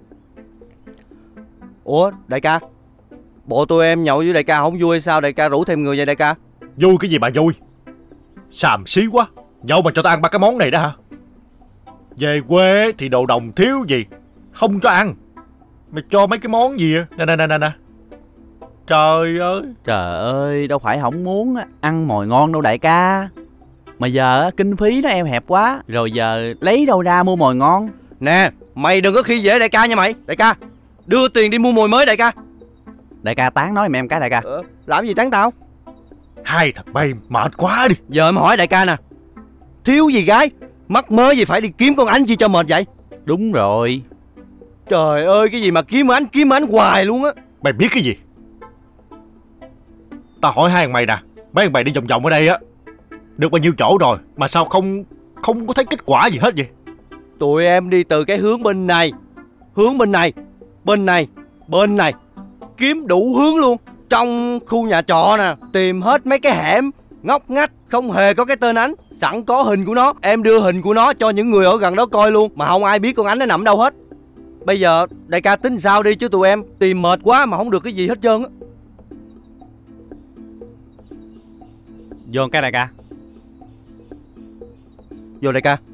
Ủa đại ca, bộ tụi em nhậu với đại ca không vui hay sao? Đại ca rủ thêm người vậy đại ca? Vui cái gì mà vui? Xàm xí quá. Nhậu mà cho tao ăn ba cái món này đó hả? Về quê thì đồ đồng thiếu gì không cho ăn. Mày cho mấy cái món gì nè nè nè nè nè. Trời ơi. Trời ơi, đâu phải không muốn ăn mồi ngon đâu đại ca. Mà giờ kinh phí nó eo hẹp quá. Rồi giờ lấy đâu ra mua mồi ngon. Nè, mày đừng có khi dễ đại ca nha mày. Đại ca, đưa tiền đi mua mồi mới đại ca. Đại ca tán nói mẹ em cái đại ca. ờ, Làm gì tán tao? Hai thằng bay mệt quá đi. Giờ em hỏi đại ca nè, thiếu gì gái, mắc mớ gì phải đi kiếm con Ánh chi cho mệt vậy? Đúng rồi. Trời ơi, cái gì mà kiếm Ánh, kiếm Ánh hoài luôn á. Mày biết cái gì? Tao hỏi hai thằng mày nè, mấy thằng mày đi vòng vòng ở đây á, được bao nhiêu chỗ rồi mà sao không không có thấy kết quả gì hết vậy? Tụi em đi từ cái hướng bên này, hướng bên này, bên này, bên này, kiếm đủ hướng luôn. Trong khu nhà trọ nè, tìm hết mấy cái hẻm ngóc ngách không hề có cái tên Ánh. Sẵn có hình của nó, em đưa hình của nó cho những người ở gần đó coi luôn, mà không ai biết con Ánh nó nằm đâu hết. Bây giờ đại ca tính sao đi, chứ tụi em tìm mệt quá mà không được cái gì hết trơn á. Vô cái đại ca. Vô đại ca.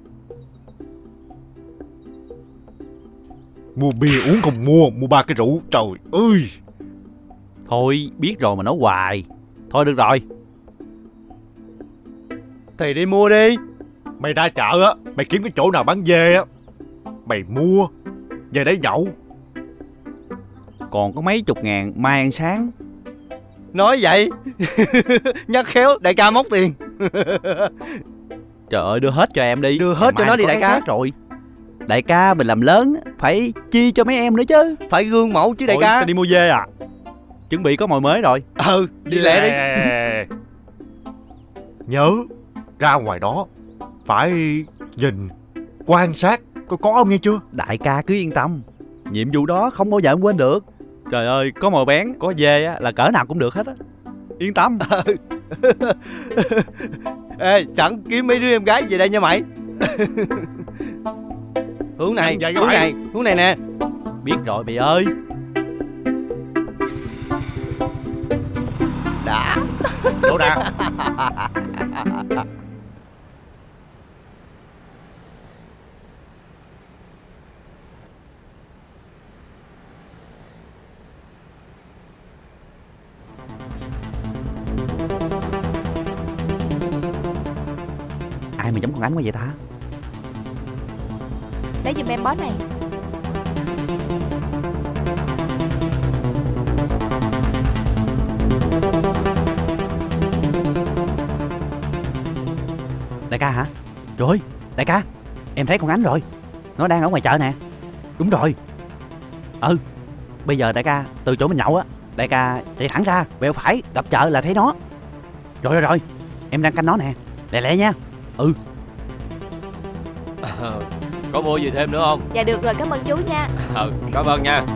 Mua bia uống không mua, mua ba cái rượu, trời ơi. Thôi biết rồi mà nói hoài. Thôi được rồi. Thì đi mua đi. Mày ra chợ á, mày kiếm cái chỗ nào bán dê á, mày mua về đấy nhậu. Còn có mấy chục ngàn mai ăn sáng. Nói vậy nhắc khéo đại ca móc tiền. Trời ơi, đưa hết cho em đi. Đưa hết cho nó đi đại ca. Rồi đại ca mình làm lớn phải chi cho mấy em nữa chứ. Phải gương mẫu chứ đại Ôi, ca. đi mua dê à? chuẩn bị có mồi mới rồi. Ừ, đi lẹ đi. Nhớ ra ngoài đó phải nhìn, quan sát có có ông nghe chưa? Đại ca cứ yên tâm, nhiệm vụ đó không bao giờ em quên được. Trời ơi, có mồi bén, có dê á, là cỡ nào cũng được hết á. Yên tâm. Ê, sẵn kiếm mấy đứa em gái về đây nha mày. Hướng này, Vậy hướng mày. này, hướng này nè. Biết rồi mày ơi. Đã. Đâu ra. Ai mà giống con Ánh quá vậy ta? Lấy giùm em bó này. Đại ca hả? Trời, đại ca, em thấy con Ánh rồi. Nó đang ở ngoài chợ nè. Đúng rồi. Ừ, bây giờ đại ca từ chỗ mình nhậu á, đại ca chạy thẳng ra, quẹo phải, gặp chợ là thấy nó. Rồi rồi rồi, em đang canh nó nè. Lẹ lẹ nha. Ừ. À, có mua gì thêm nữa không? Dạ được rồi, cảm ơn chú nha. Ừ, cảm ơn nha.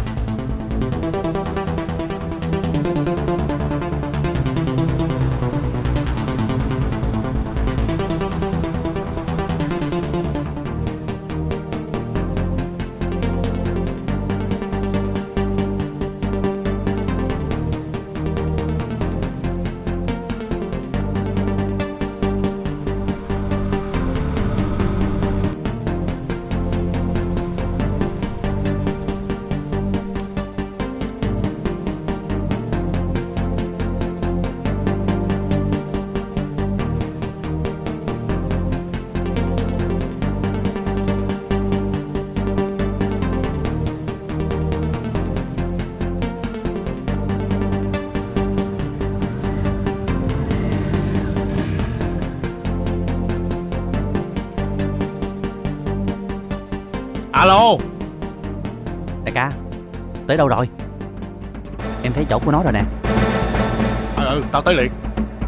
Alo. Đại ca, tới đâu rồi? Em thấy chỗ của nó rồi nè. Ừ, ừ, tao tới liền.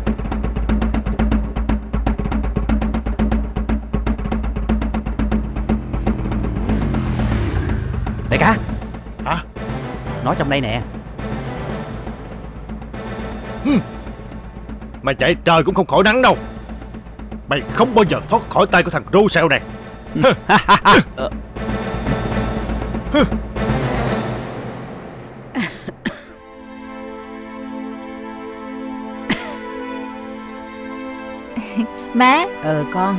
Đại ca. Hả? Nó trong đây nè. Hừm. Mày chạy trời cũng không khỏi nắng đâu. Mày không bao giờ thoát khỏi tay của thằng Russell này. Má. Ừ con.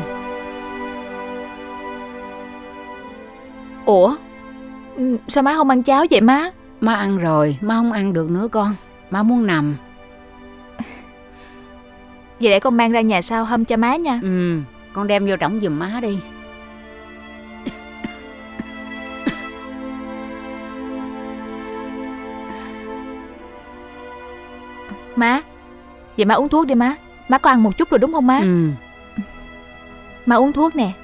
Ủa, sao má không ăn cháo vậy má? Má ăn rồi, má không ăn được nữa con. Má muốn nằm. Vậy để con mang ra nhà sau hâm cho má nha. Ừ, con đem vô trỏng giùm má đi. Má, vậy má uống thuốc đi má. Má có ăn một chút rồi đúng không má? Ừ. Má uống thuốc nè.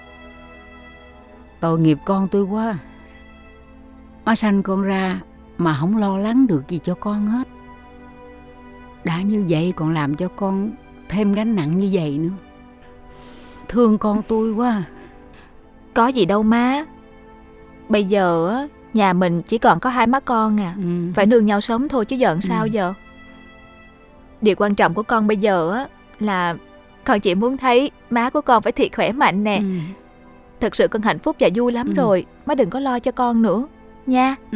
Tội nghiệp con tôi quá. Má sanh con ra mà không lo lắng được gì cho con hết. Đã như vậy còn làm cho con thêm gánh nặng như vậy nữa. Thương con tôi quá. Có gì đâu má. Bây giờ á, nhà mình chỉ còn có hai má con à. Ừ. Phải nương nhau sống thôi chứ giận Ừ. sao giờ. Điều quan trọng của con bây giờ á là con chỉ muốn thấy má của con phải thiệt khỏe mạnh nè. Ừ. Thật sự con hạnh phúc và vui lắm Ừ. rồi. Má đừng có lo cho con nữa nha. Ừ.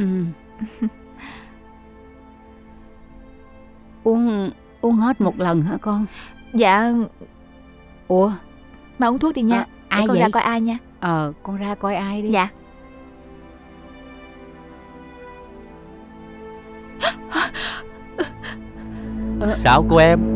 Uống uống hết một lần hả con? Dạ. Ủa, má uống thuốc đi nha. À, ai để con vậy? ra coi ai nha. Ờ, con ra coi ai đi. Dạ. Sao cô em?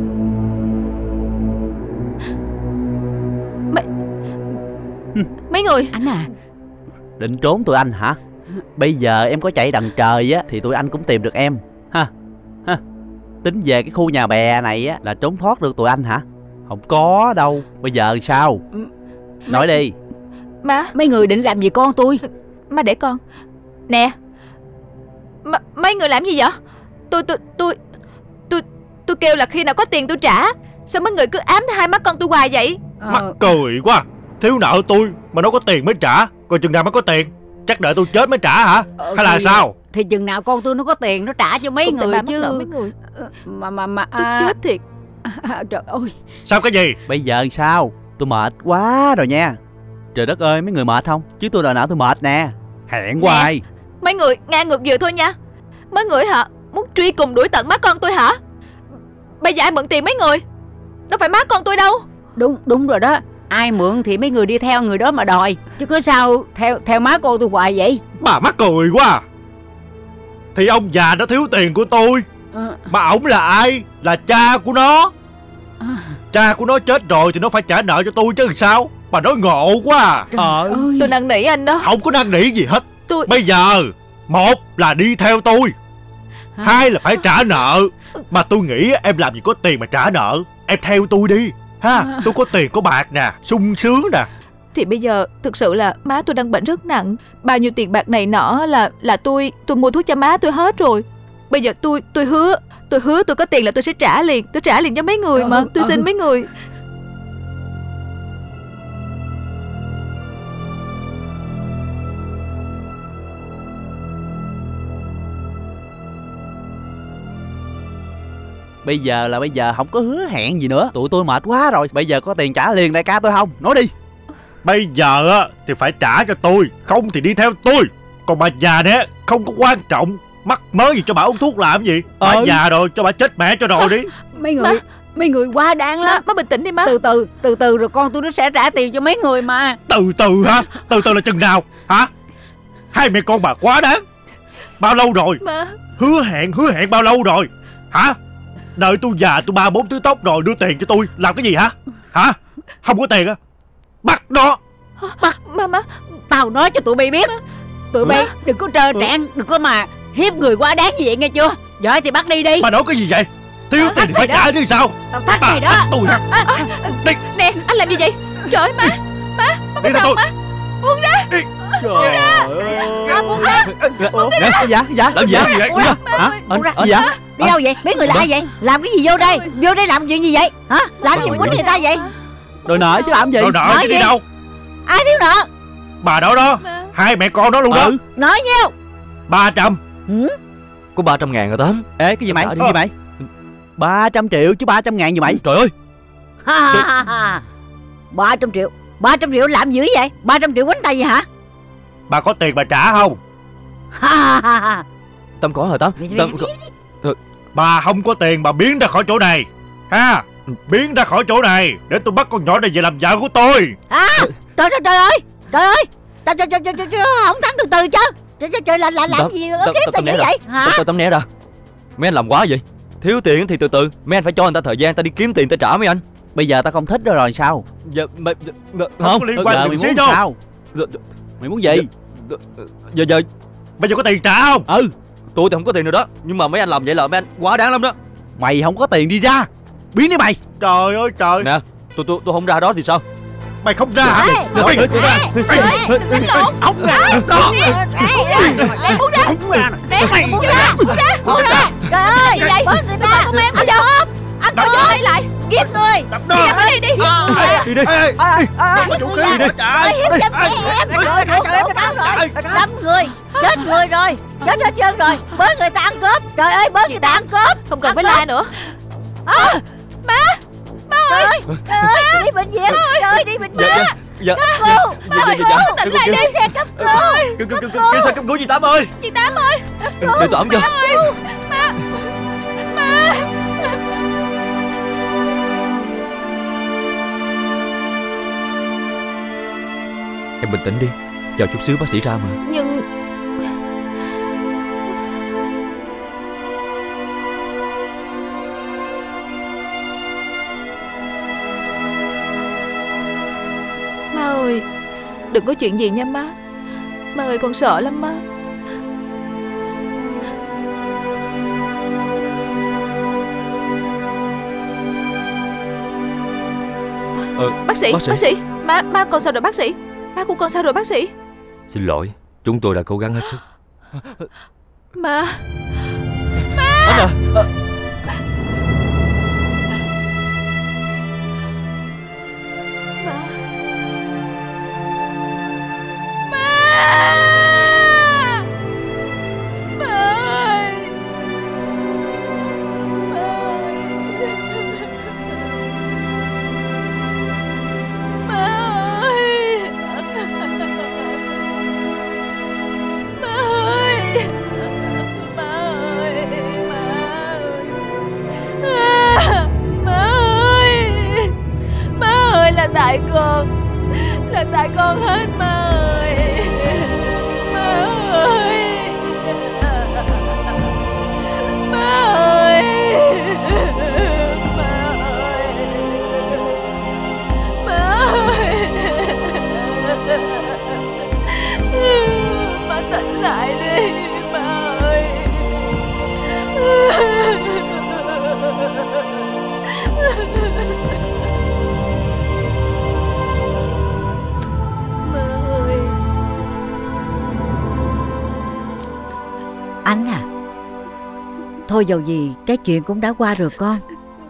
Mấy, mấy người. Anh à. Định trốn tụi anh hả? Bây giờ em có chạy đằng trời á thì tụi anh cũng tìm được em. Ha, ha. Tính về cái khu nhà bè này á là trốn thoát được tụi anh hả? Không có đâu. Bây giờ sao? Nói đi. Má. Mấy người định làm gì con tôi? Má để con. Nè. M mấy người làm gì vậy? Tôi tôi tôi tôi tôi kêu là khi nào có tiền tôi trả. Sao mấy người cứ ám hai má con tôi hoài vậy? Mắc cười quá. Thiếu nợ tôi mà nó có tiền mới trả. Còn chừng nào mới có tiền? Chắc đợi tôi chết mới trả hả? Ờ, Hay là thì, sao? Thì chừng nào con tôi nó có tiền nó trả cho mấy Cũng người chứ. mấy người. Mà mà mà Tôi à, chết thiệt. à, trời ơi. Sao cái gì? Bây giờ sao? Tôi mệt quá rồi nha. Trời đất ơi, mấy người mệt không? Chứ tôi đòi nợ tôi mệt nè. Hẹn hoài. Mấy người ngang ngược vừa thôi nha. Mấy người hả? Muốn truy cùng đuổi tận má con tôi hả? Bây giờ ai mượn tiền mấy người? Đâu phải má con tôi đâu. Đúng đúng rồi đó. Ai mượn thì mấy người đi theo người đó mà đòi. Chứ cứ sao theo theo má cô tôi hoài vậy? Bà mắc cười quá. Thì ông già nó thiếu tiền của tôi. À. Mà ổng là ai? Là cha của nó. À. Cha của nó chết rồi thì nó phải trả nợ cho tôi chứ làm sao. Bà nói ngộ quá à. Ờ. Tôi năn nỉ anh đó. Không có năn nỉ gì hết. Tôi... Bây giờ một là đi theo tôi. Hả? Hai là phải trả nợ. Mà tôi nghĩ em làm gì có tiền mà trả nợ. Em theo tôi đi ha. Tôi có tiền có bạc nè, sung sướng nè. Thì bây giờ thực sự là má tôi đang bệnh rất nặng. Bao nhiêu tiền bạc này nọ là là tôi tôi mua thuốc cho má tôi hết rồi. Bây giờ tôi tôi hứa Tôi hứa tôi có tiền là tôi sẽ trả liền. Tôi trả liền cho mấy người mà. Tôi xin mấy người. Bây giờ là bây giờ không có hứa hẹn gì nữa. Tụi tôi mệt quá rồi. Bây giờ có tiền trả liền đại ca tôi không? Nói đi. Bây giờ á thì phải trả cho tôi. Không thì đi theo tôi. Còn bà già nè không có quan trọng. Mắc mớ gì cho bà uống thuốc làm gì. Bà ừ. già rồi cho bà chết mẹ cho rồi đi. Mấy người má, mấy người quá đáng lắm. Má, má bình tĩnh đi má. Từ từ từ từ rồi con tôi nó sẽ trả tiền cho mấy người mà. Từ từ hả? Từ từ là chừng nào hả? Hai mẹ con bà quá đáng. Bao lâu rồi? Má. Hứa hẹn hứa hẹn bao lâu rồi hả? Đợi tôi già tôi ba bốn thứ tóc rồi đưa tiền cho tôi làm cái gì hả? Hả? Không có tiền á bắt nó. Bắt má má. Tao nói cho tụi bay biết. Tụi bay đừng có trơ trẽn, đừng có mà hiếp người quá đáng như vậy nghe chưa? Giỏi thì bắt đi đi. Bà nói cái gì vậy? Thiếu tiền thì phải trả chứ sao? Tao thách mày đó. Tôi hả? À, à, đi. Nè anh làm gì vậy? Trời ơi má. Má má có sao má? Buông ra. Buông ra. À, buông ra. Buông ra. Dạ dạ. Làm gì vậy? Buông ra. Hả? Buông ra. Dạ. Đi đâu vậy? Mấy người là ai vậy? Làm cái gì vô đây? Vô đây làm chuyện gì vậy? Hả? Làm gì quýnh người ta vậy? Đòi nợ chứ làm gì? Đòi nợ chứ đi đâu? Ai thiếu nợ? Bà đó đó. Hai mẹ con đó luôn đó. Nói nhiêu? Ba trăm. Có ba trăm ngàn rồi Tám. Ê cái gì mày? Cái gì mày? Ba trăm triệu chứ ba trăm ngàn gì mày? Trời ơi. Ba trăm triệu. Ba trăm triệu làm dữ vậy? Ba trăm triệu quánh tay gì hả? Bà có tiền bà trả không? Tâm có rồi Tám. Tâm... Bà không có tiền bà biến ra khỏi chỗ này ha. Biến ra khỏi chỗ này để tôi bắt con nhỏ này về làm vợ của tôi. À, trời trời trời ơi. Trời ơi. Trời trời trời trời trời không thắng từ từ chứ. Trời trời trời là làm làm gì ức hiếp ta dữ vậy hả? Tâm né ra. Mấy anh làm quá vậy. Thiếu tiền thì từ từ. Mấy anh phải cho người ta thời gian ta đi kiếm tiền ta trả mấy anh. Bây giờ ta không thích rồi rồi sao? Dạ mày không có liên quan mày muốn sao? Mày muốn gì? Giờ giờ bây giờ có tiền trả không? Ừ. Tôi thì không có tiền nữa đó. Nhưng mà mấy anh làm vậy là mấy anh quá đáng lắm đó. Mày không có tiền đi ra. Biến đi mày. Trời ơi trời. Nè, tôi tôi tôi không ra đó thì sao? Mày không ra hả? Mày đánh lộn. Ông ra. Nè, buông ra. Nè, buông ra. Buông ra. Buông ra. Trời ơi, vậy bớt người ta. Con em không ôm. Anh Đập tôi ơi lại. Giết người. Đập nó. Đi đi. Đi đi. Có chủ khí đi. Hiếp dâm em. Trời ơi, rồi. Đâm người. Chết người rồi. Chết hết trơn rồi. Bớt người ta ăn cướp. Trời ơi, bớt người ta ăn cướp. Không cần phải la nữa. Má. Má ơi. Trời ơi, đi bệnh viện. Trời ơi, đi bệnh viện. Dạ. Cấp cứu. Má ơi, tỉnh lại đi xe cấp cứu. Kêu xe cấp cứu chị Tám ơi. Chị Tám ơi. Để tôi ẩm cho. Má. Má. Em bình tĩnh đi. Chờ chút xíu bác sĩ ra mà. Nhưng má ơi, đừng có chuyện gì nha má. Má ơi con sợ lắm má. Ờ, bác sĩ, bác sĩ, bác sĩ. Má, má con sao rồi bác sĩ? Má của con sao rồi bác sĩ? Xin lỗi, chúng tôi đã cố gắng hết sức. Má. Má. Anh à, à. Tại con, là tại con hết má ơi. Má ơi, má ơi, má ơi, má ơi, má tỉnh lại đi má ơi. Anh à, thôi dầu gì cái chuyện cũng đã qua rồi con.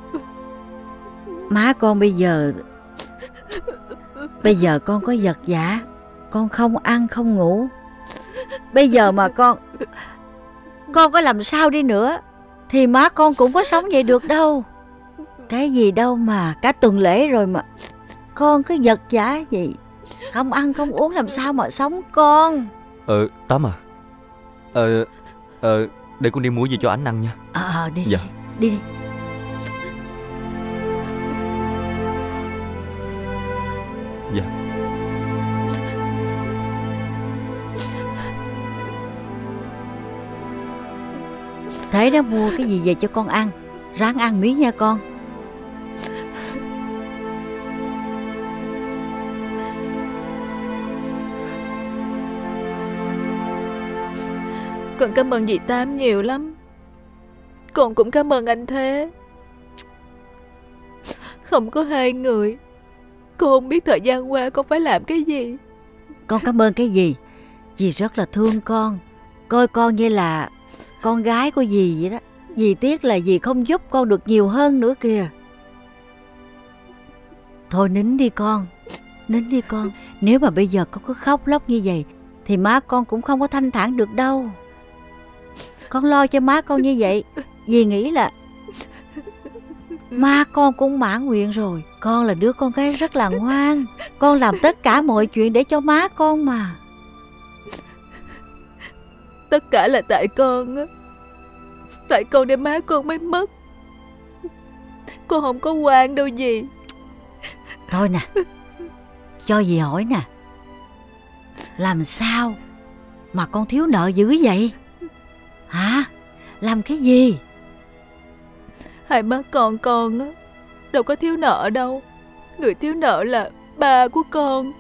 Má con bây giờ Bây giờ con có vật vã, con không ăn không ngủ. Bây giờ mà con Con có làm sao đi nữa thì má con cũng có sống vậy được đâu. Cái gì đâu mà cả tuần lễ rồi mà con cứ vật vã gì, không ăn không uống làm sao mà sống con. Ờ Tám à, Ờ Ờ để con đi mua gì cho anh ăn nha. Ờ à, đi, dạ. đi đi Dạ. Thế đó, mua cái gì về cho con ăn, ráng ăn miếng nha con. Con cảm ơn dì Tám nhiều lắm. Con cũng cảm ơn anh Thế. Không có hai người, con không biết thời gian qua con phải làm cái gì. Con cảm ơn cái gì? Dì rất là thương con, coi con như là con gái của dì vậy đó. Dì tiếc là dì không giúp con được nhiều hơn nữa kìa. Thôi nín đi con, nín đi con. Nếu mà bây giờ con cứ khóc lóc như vậy thì má con cũng không có thanh thản được đâu. Con lo cho má con như vậy, dì nghĩ là má con cũng mãn nguyện rồi. Con là đứa con gái rất là ngoan, con làm tất cả mọi chuyện để cho má con mà. Tất cả là tại con á. Tại con để má con mới mất. Con không có oan đâu dì. Thôi nè, cho dì hỏi nè, làm sao mà con thiếu nợ dữ vậy? Hả? Làm cái gì? Hai má con con á đâu có thiếu nợ đâu. Người thiếu nợ là ba của con.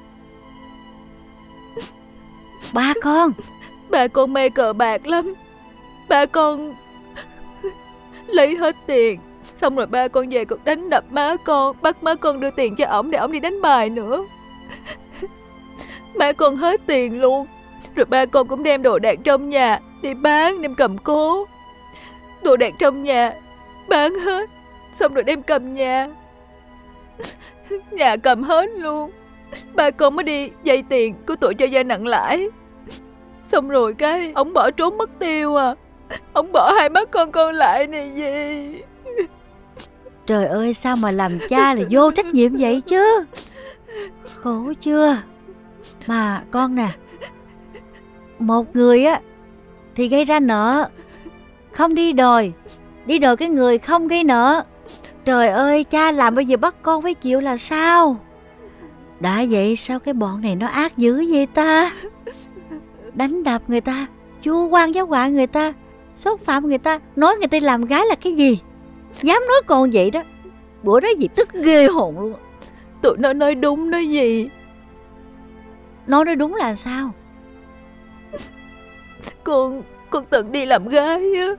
Ba con? Ba con mê cờ bạc lắm. Ba con lấy hết tiền, xong rồi ba con về còn đánh đập má con, bắt má con đưa tiền cho ổng để ổng đi đánh bài nữa. Má con hết tiền luôn. Rồi ba con cũng đem đồ đạc trong nhà đi bán, đem cầm cố. Đồ đạc trong nhà bán hết, xong rồi đem cầm nhà. Nhà cầm hết luôn. Ba con mới đi vay tiền của tụi cho vay nặng lãi. Xong rồi cái ổng bỏ trốn mất tiêu à. Ổng bỏ hai má con con lại nè gì. Trời ơi, sao mà làm cha là vô trách nhiệm vậy chứ. Khổ chưa. Mà con nè, một người á thì gây ra nợ, không đi đòi, đi đòi cái người không gây nợ. Trời ơi, cha làm bây giờ bắt con phải chịu là sao? Đã vậy sao cái bọn này nó ác dữ vậy ta? Đánh đập người ta, vu oan giáo họa người ta, xúc phạm người ta, nói người ta làm gái là cái gì? Dám nói con vậy đó. Bữa đó dì tức ghê hồn luôn. Tụi nó nói đúng đó gì. Nói nói đúng là sao? Con Con từng đi làm gái á.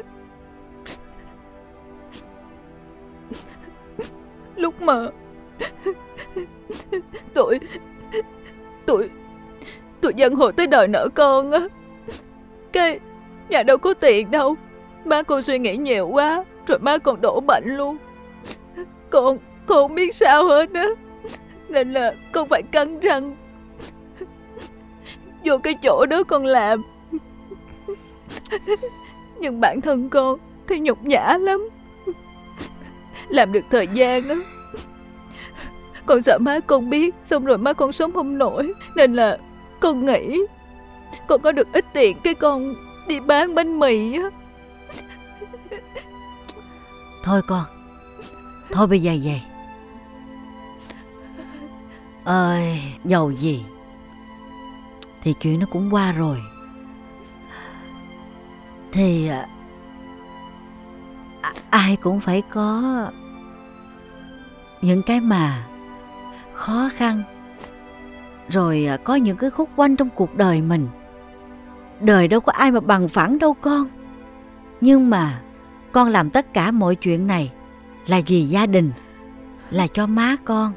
Lúc mà Tụi Tụi Tụi dân hội tới đòi nợ con á. Cái nhà đâu có tiền đâu, Má con suy nghĩ nhiều quá, rồi má con đổ bệnh luôn. Con, con không biết sao hết á. Nên là con phải cắn răng vô cái chỗ đó con làm. Nhưng bản thân con thì nhục nhã lắm. Làm được thời gian á, con sợ má con biết, xong rồi má con sống không nổi. Nên là con nghĩ con có được ít tiền cái con đi bán bánh mì á. Thôi con, thôi bây giờ về. Ơi, dầu gì thì chuyện nó cũng qua rồi. Thì à, ai cũng phải có những cái mà khó khăn, rồi à, có những cái khúc quanh trong cuộc đời mình. Đời đâu có ai mà bằng phẳng đâu con. Nhưng mà con làm tất cả mọi chuyện này là vì gia đình, là cho má con.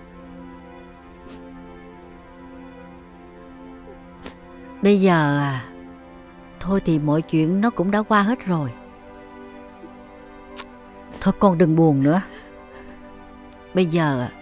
Bây giờ à, thôi thì mọi chuyện nó cũng đã qua hết rồi. Thôi con đừng buồn nữa. Bây giờ à,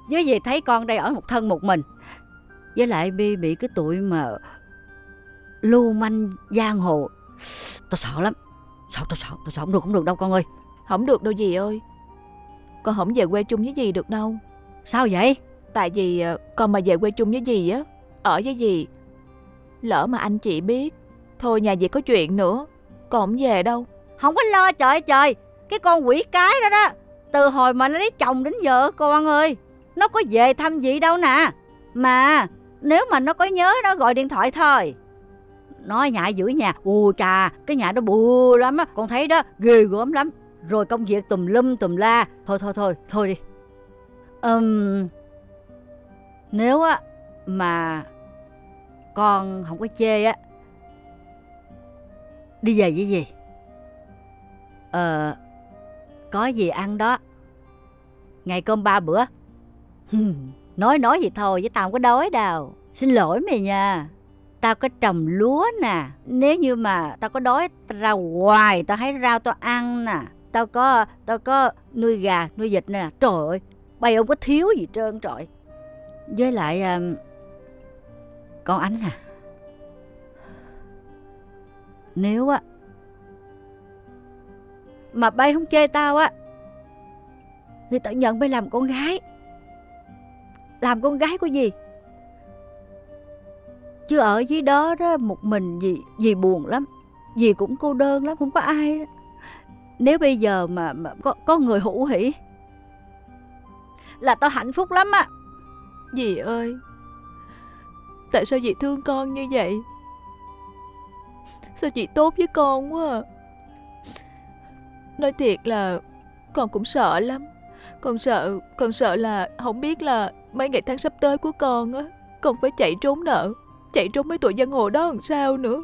với gì thấy con đây ở một thân một mình. Với lại Bi bị cái tụi mà lưu manh giang hồ, tao sợ lắm. Sợ, tao sợ, tao sợ không được, không được đâu con ơi. Không được đâu dì ơi. Con không về quê chung với dì được đâu. Sao vậy? Tại vì con mà về quê chung với dì á, ở với dì, lỡ mà anh chị biết, thôi nhà dì có chuyện nữa, con không về đâu. Không có lo, trời trời. Cái con quỷ cái đó đó, từ hồi mà nó lấy chồng đến giờ con ơi, nó có về thăm dì đâu nè. Mà nếu mà nó có nhớ nó gọi điện thoại thôi. Nó nhại giữ nhà, ù chà, cái nhà đó bù lắm á, con thấy đó, ghê gớm lắm. Rồi công việc tùm lum tùm la. Thôi thôi thôi, thôi đi. um, Nếu á mà con không có chê á, đi về với gì? Ờ, có gì ăn đó, ngày cơm ba bữa. Nói nói vậy thôi chứ tao không có đói đâu. Xin lỗi mày nha. Tao có trồng lúa nè, nếu như mà tao có đói tao ra hoài tao hái rau tao ăn nè. Tao có tao có nuôi gà nuôi vịt nè. Trời ơi, bây không có thiếu gì trơn trọi. Với lại um, con Ánh nè, nếu á mà bay không chê tao á thì tao nhận bay làm con gái. Làm con gái của dì. Chứ ở dưới đó đó một mình dì, dì buồn lắm. Dì cũng cô đơn lắm, không có ai đó. Nếu bây giờ mà, mà có, có người hữu hỉ là tao hạnh phúc lắm á. Dì ơi, tại sao dì thương con như vậy? Sao dì tốt với con quá à? Nói thiệt là con cũng sợ lắm. Con sợ, con sợ là không biết là mấy ngày tháng sắp tới của con á, con phải chạy trốn nợ, chạy trốn mấy tụi giang hồ đó làm sao nữa.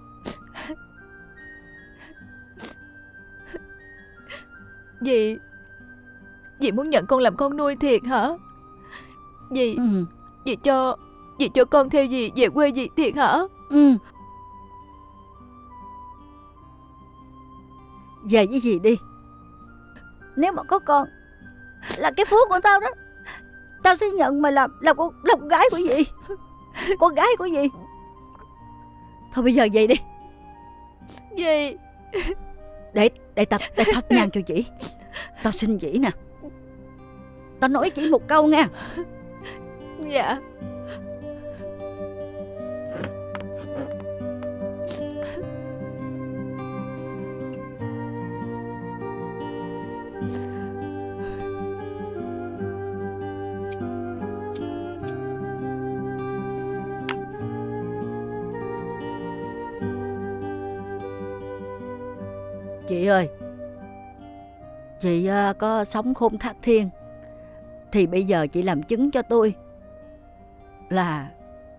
Dì, dì muốn nhận con làm con nuôi thiệt hả? Dì, ừ. dì cho, dì cho con theo dì về quê dì thiệt hả? Ừ. Về với dì đi. Nếu mà có con là cái phước của tao đó, tao sẽ nhận mày làm làm con làm con gái của dì. Con gái của dì. Thôi bây giờ về đi. Dì. Để để tao để tao nhang cho chị. Tao xin chị nè. Tao nói chỉ một câu nha. Dạ. Chị ơi, chị có sống khôn thác thiên thì bây giờ chị làm chứng cho tôi là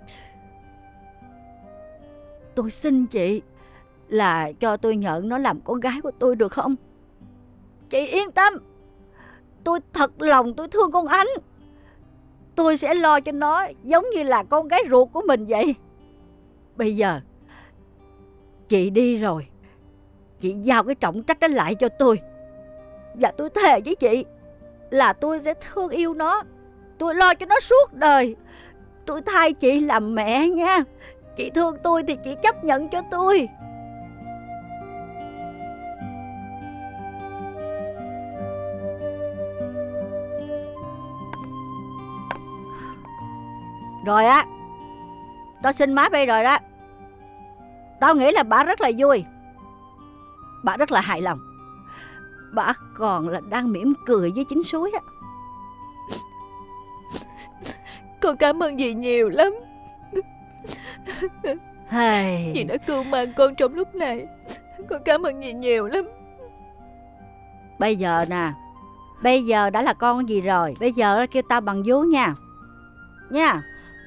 tôi xin chị là cho tôi nhận nó làm con gái của tôi được không? Chị yên tâm, tôi thật lòng tôi thương con Ánh. Tôi sẽ lo cho nó giống như là con gái ruột của mình vậy. Bây giờ chị đi rồi, chị giao cái trọng trách đó lại cho tôi. Và tôi thề với chị là tôi sẽ thương yêu nó, tôi lo cho nó suốt đời. Tôi thay chị làm mẹ nha. Chị thương tôi thì chị chấp nhận cho tôi. Rồi á, tao xin má bây rồi đó. Tao nghĩ là bà rất là vui, bà rất là hài lòng. Bà còn là đang mỉm cười với chính suối á. Con cảm ơn dì nhiều lắm. Hey. Dì đã cưu mang con trong lúc này. Con cảm ơn dì nhiều lắm. Bây giờ nè, bây giờ đã là con gì rồi, bây giờ kêu tao bằng vú nha. Nha.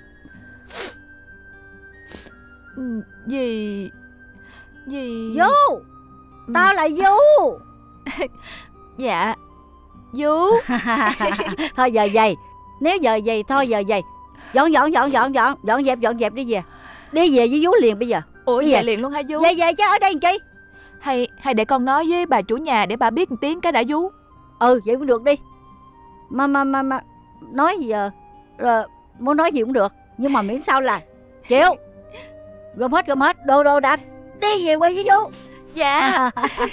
Dì Dì Vú. Tao là vú. Dạ vú. Thôi giờ vậy. Nếu giờ vậy thôi giờ vậy. Dọn dọn dọn dọn dọn Dọn dẹp dọn dẹp đi về. Đi về với vú liền bây giờ. Ủa đi về về liền luôn hả vú? Về về chứ ở đây làm chi? Hay hay để con nói với bà chủ nhà để bà biết một tiếng cái đã vú. Ừ vậy cũng được đi. Mà mà mà mà nói gì giờ rồi, muốn nói gì cũng được, nhưng mà miễn sao là chịu. Gom hết gom hết đồ đồ đạc đi về quay với chú. Dạ.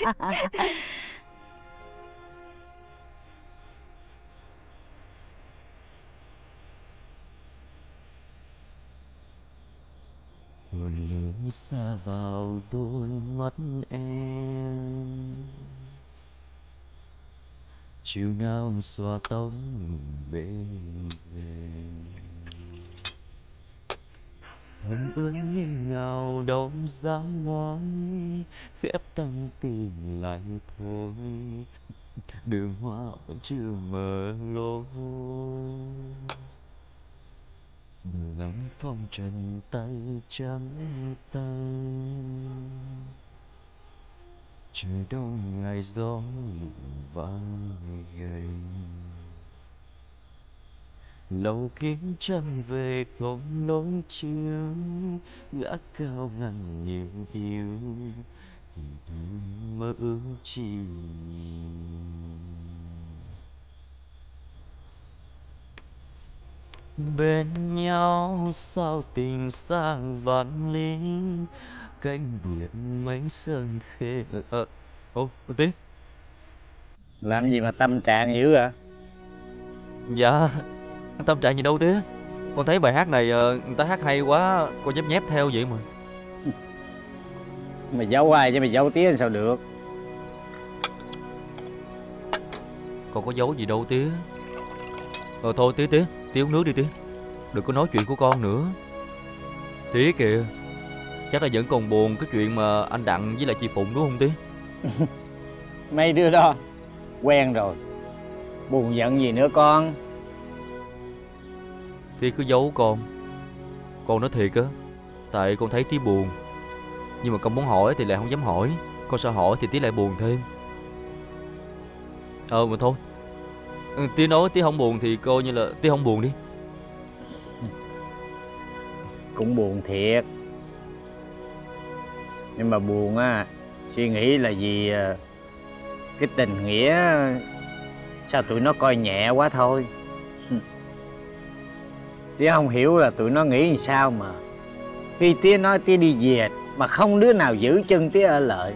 Hồn lửa xa vào đôi mắt em, chiều nào xòa tóc bên rèm, hồng ướt như ngào đâu dám nói, phép tăng tình lại thôi, đường hoa vẫn chưa mở lối. Ngắm phong trần tay trắng tay, trời đông ngày gió vang gầy, lâu kiếm chân về không lối chiếu, gã cao ngàn nhiều yêu mơ ước chi. Bên nhau sao tình sang vạn lý, cánh biển mấy sơn khê. Ờ, ô, Tiến. Làm gì mà tâm trạng dữ à? Dạ, tâm trạng gì đâu Tía. Con thấy bài hát này người ta hát hay quá, con nhép nhép theo vậy mà. Mày giấu ai chứ mày giấu Tía làm sao được? Con có giấu gì đâu Tía. Ờ thôi Tía Tía, Tía uống nước đi Tía. Đừng có nói chuyện của con nữa. Tía kìa, chắc là vẫn còn buồn cái chuyện mà anh Đặng với lại chị Phụng đúng không Tía? Mấy đứa đó quen rồi, buồn giận gì nữa con. Tía cứ giấu con. Con nói thiệt á, tại con thấy Tía buồn, nhưng mà con muốn hỏi thì lại không dám hỏi. Con sợ hỏi thì Tía lại buồn thêm. Ờ mà thôi, Tía nói Tía không buồn thì coi như là Tía không buồn đi. Cũng buồn thiệt, nhưng mà buồn á, suy nghĩ là vì cái tình nghĩa sao tụi nó coi nhẹ quá thôi. Tía không hiểu là tụi nó nghĩ làm sao mà khi Tía nói Tía đi về mà không đứa nào giữ chân Tía ở lại.